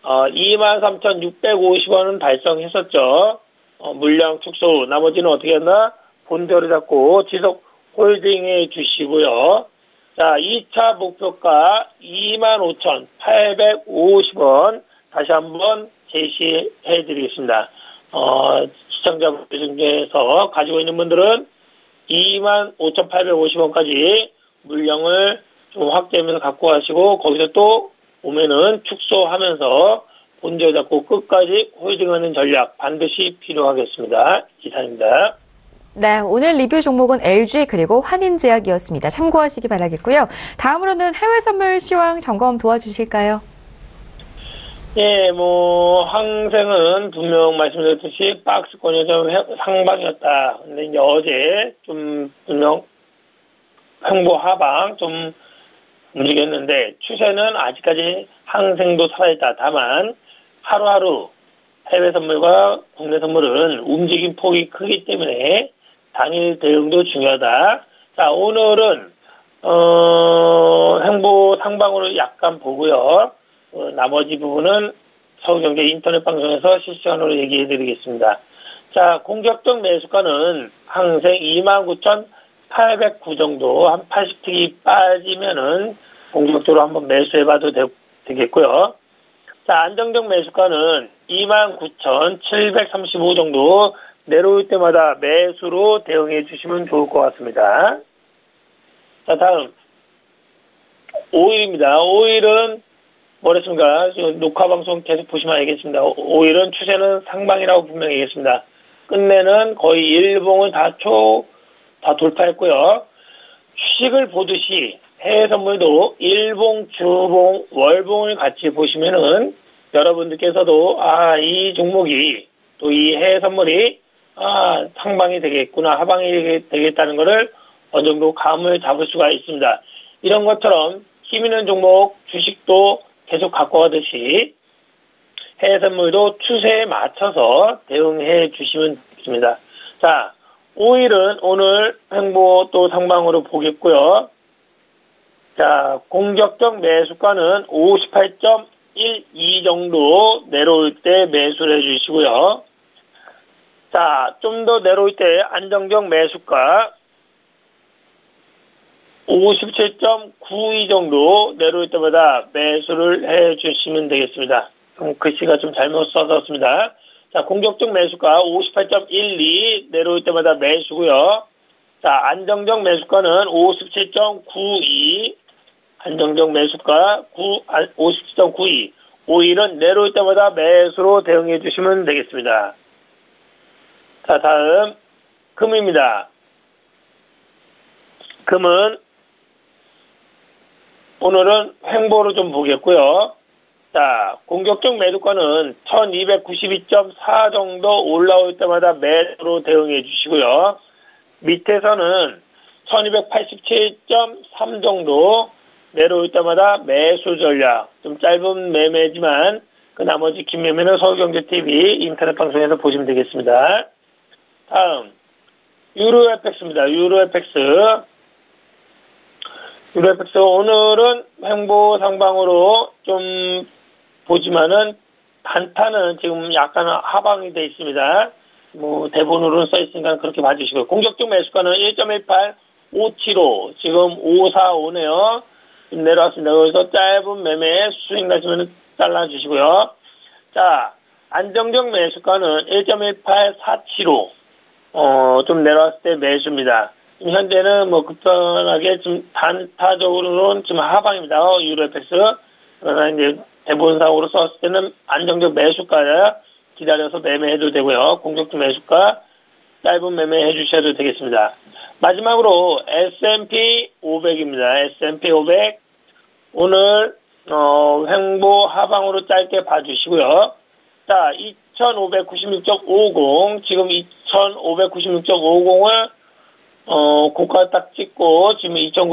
[SPEAKER 8] 23,650원은 달성했었죠. 물량 축소 후 나머지는 어떻게 했나? 본대로 잡고 지속 홀딩해 주시고요. 자, 2차 목표가 25,850원 다시 한번 제시해 드리겠습니다. 시청자분들 중에서 가지고 있는 분들은 25,850원까지 물량을 좀 확대하면서 갖고 가시고 거기서 또 오면은 축소하면서 본저 잡고 끝까지 홀딩하는 전략 반드시 필요하겠습니다. 이상입니다.
[SPEAKER 2] 네, 오늘 리뷰 종목은 LG 그리고 환인제약이었습니다. 참고하시기 바라겠고요. 다음으로는 해외 선물 시황 점검 도와주실까요?
[SPEAKER 8] 예, 항생은 분명 말씀드렸듯이 박스권이 좀 상방이었다. 근데 이제 어제 좀 분명 횡보 하방 좀 움직였는데 추세는 아직까지 항생도 살아있다. 다만 하루하루 해외 선물과 국내 선물은 움직임 폭이 크기 때문에 단일 대응도 중요하다. 자, 오늘은 횡보 상방으로 약간 보고요. 나머지 부분은 서울경제 인터넷 방송에서 실시간으로 얘기해드리겠습니다. 자, 공격적 매수가는 항생 29,809 정도, 한 80틱이 빠지면은 공격적으로 한번 매수해봐도 되겠고요. 자, 안정적 매수가는 29,735 정도 내려올 때마다 매수로 대응해 주시면 좋을 것 같습니다. 자, 다음 오일입니다. 오일은 뭐랬습니까? 지금 녹화방송 계속 보시면 알겠습니다. 오일은 추세는 상방이라고 분명히 얘기했습니다. 끝내는 거의 일봉을 다 돌파했고요. 주식을 보듯이 해외 선물도 일봉, 주봉, 월봉을 같이 보시면은 여러분들께서도 이 종목이 또 이 해외 선물이 상방이 되겠구나, 하방이 되겠다는 것을 어느 정도 감을 잡을 수가 있습니다. 이런 것처럼 힘 있는 종목 주식도 계속 갖고 가듯이 해외 선물도 추세에 맞춰서 대응해 주시면 됩니다. 자, 오일은 오늘 횡보 또 상방으로 보겠고요. 자, 공격적 매수가는 58.12 정도 내려올 때 매수를 해주시고요. 자, 좀 더 내려올 때 안정적 매수가 57.92 정도 내려올 때마다 매수를 해주시면 되겠습니다. 글씨가 좀 잘못 써졌습니다. 자, 공격적 매수가 58.12 내려올 때마다 매수고요. 자, 안정적 매수가는 57.92 안정적 매수가 57.92 오일은 내려올 때마다 매수로 대응해 주시면 되겠습니다. 자, 다음 금입니다. 금은 오늘은 횡보로 좀 보겠고요. 자, 공격적 매도가는 1292.4 정도 올라올 때마다 매수로 대응해 주시고요. 밑에서는 1287.3 정도 내려올 때마다 매수 전략. 좀 짧은 매매지만 그 나머지 긴 매매는 서울경제TV 인터넷 방송에서 보시면 되겠습니다. 다음 유로 FX입니다. 유로 FX 오늘은 횡보 상방으로 좀 보지만은 단타는 지금 약간 하방이 되어 있습니다. 대본으로는 써 있으니까 그렇게 봐주시고요. 공격적 매수가는 1.18 575 지금 545네요. 좀 내려왔습니다. 그래서 짧은 매매 수익 나시면 잘라주시고요. 자, 안정적 매수가는 1.18 475 좀 내려왔을 때 매수입니다. 현재는 급변하게 좀 단타적으로는 좀 하방입니다. 유로 FX. 그러나 이제 대본상으로 썼을 때는 안정적 매수가 기다려서 매매해도 되고요. 공격적 매수가 짧은 매매해 주셔도 되겠습니다. 마지막으로 S&P 500입니다. S&P 500 오늘 횡보 하방으로 짧게 봐주시고요. 자, 2596.50 지금 2596.50을 고가 딱 찍고 지금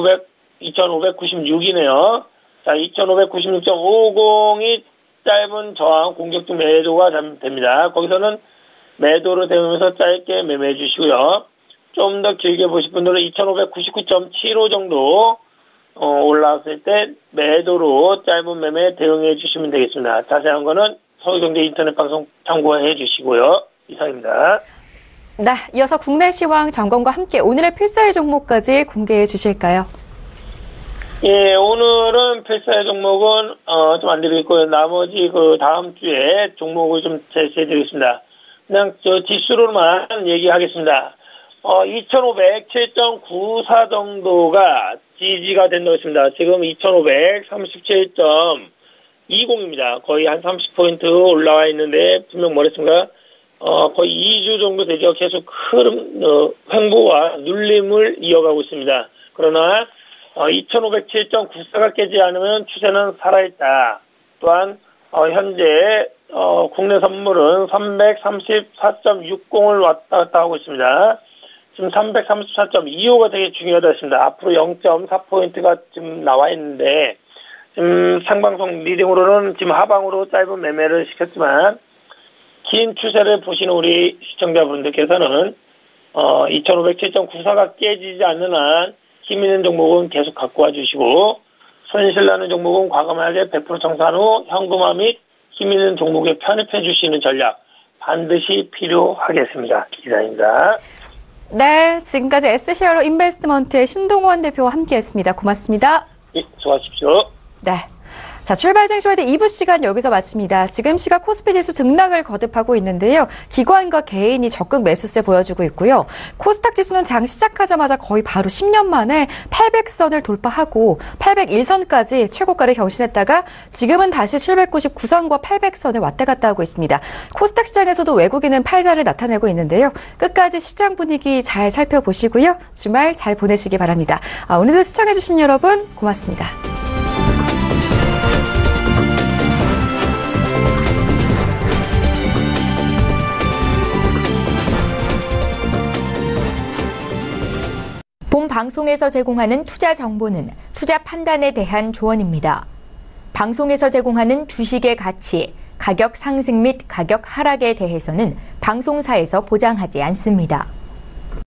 [SPEAKER 8] 2596이네요. 자, 2596.50이 짧은 저항 공격적 매도가 됩니다. 거기서는 매도로 대응해서 짧게 매매해 주시고요. 좀 더 길게 보실 분들은 2599.75 정도 올라왔을 때 매도로 짧은 매매 대응해 주시면 되겠습니다. 자세한 거는 서울경제 인터넷 방송 참고해 주시고요. 이상입니다.
[SPEAKER 2] 네, 이어서 국내 시황 점검과 함께 오늘의 필살 종목까지 공개해 주실까요?
[SPEAKER 8] 예, 오늘은 필살 종목은 좀 안 드리겠고요. 나머지 다음 주에 종목을 좀 제시해 드리겠습니다. 그냥 지수로만 얘기하겠습니다. 2507.94 정도가 지지가 된다고 했습니다. 지금 2537.20입니다. 거의 한 30포인트 올라와 있는데 분명 뭐랬습니까? 거의 2주 정도 되죠. 계속 횡보와 눌림을 이어가고 있습니다. 그러나 2507.94가 깨지 않으면 추세는 살아있다. 또한 현재 국내 선물은 334.60을 왔다 갔다 하고 있습니다. 지금 334.25가 되게 중요하다 했습니다. 앞으로 0.4포인트가 지금 나와 있는데 지금 상방송 리딩으로는 지금 하방으로 짧은 매매를 시켰지만 긴 추세를 보시는 우리 시청자분들께서는 2507.94가 깨지지 않는 한 힘 있는 종목은 계속 갖고 와주시고 손실나는 종목은 과감하게 100% 청산 후 현금화 및 힘 있는 종목에 편입해 주시는 전략 반드시 필요하겠습니다. 기자입니다.
[SPEAKER 2] 네, 지금까지 S히어로 인베스트먼트의 신동원 대표와 함께했습니다. 고맙습니다.
[SPEAKER 8] 네, 수고하십시오.
[SPEAKER 2] 네. 자, 출발 쟁쇼의 2부 시간 여기서 마칩니다. 지금 시각 코스피 지수 등락을 거듭하고 있는데요. 기관과 개인이 적극 매수세 보여주고 있고요. 코스닥 지수는 장 시작하자마자 거의 바로 10년 만에 800선을 돌파하고 801선까지 최고가를 경신했다가 지금은 다시 799선과 800선을 왔다 갔다 하고 있습니다. 코스닥 시장에서도 외국인은 팔자를 나타내고 있는데요. 끝까지 시장 분위기 잘 살펴보시고요. 주말 잘 보내시기 바랍니다. 오늘도 시청해주신 여러분 고맙습니다.
[SPEAKER 1] 본 방송에서 제공하는 투자 정보는 투자 판단에 대한 조언입니다. 방송에서 제공하는 주식의 가치, 가격 상승 및 가격 하락에 대해서는 방송사에서 보장하지 않습니다.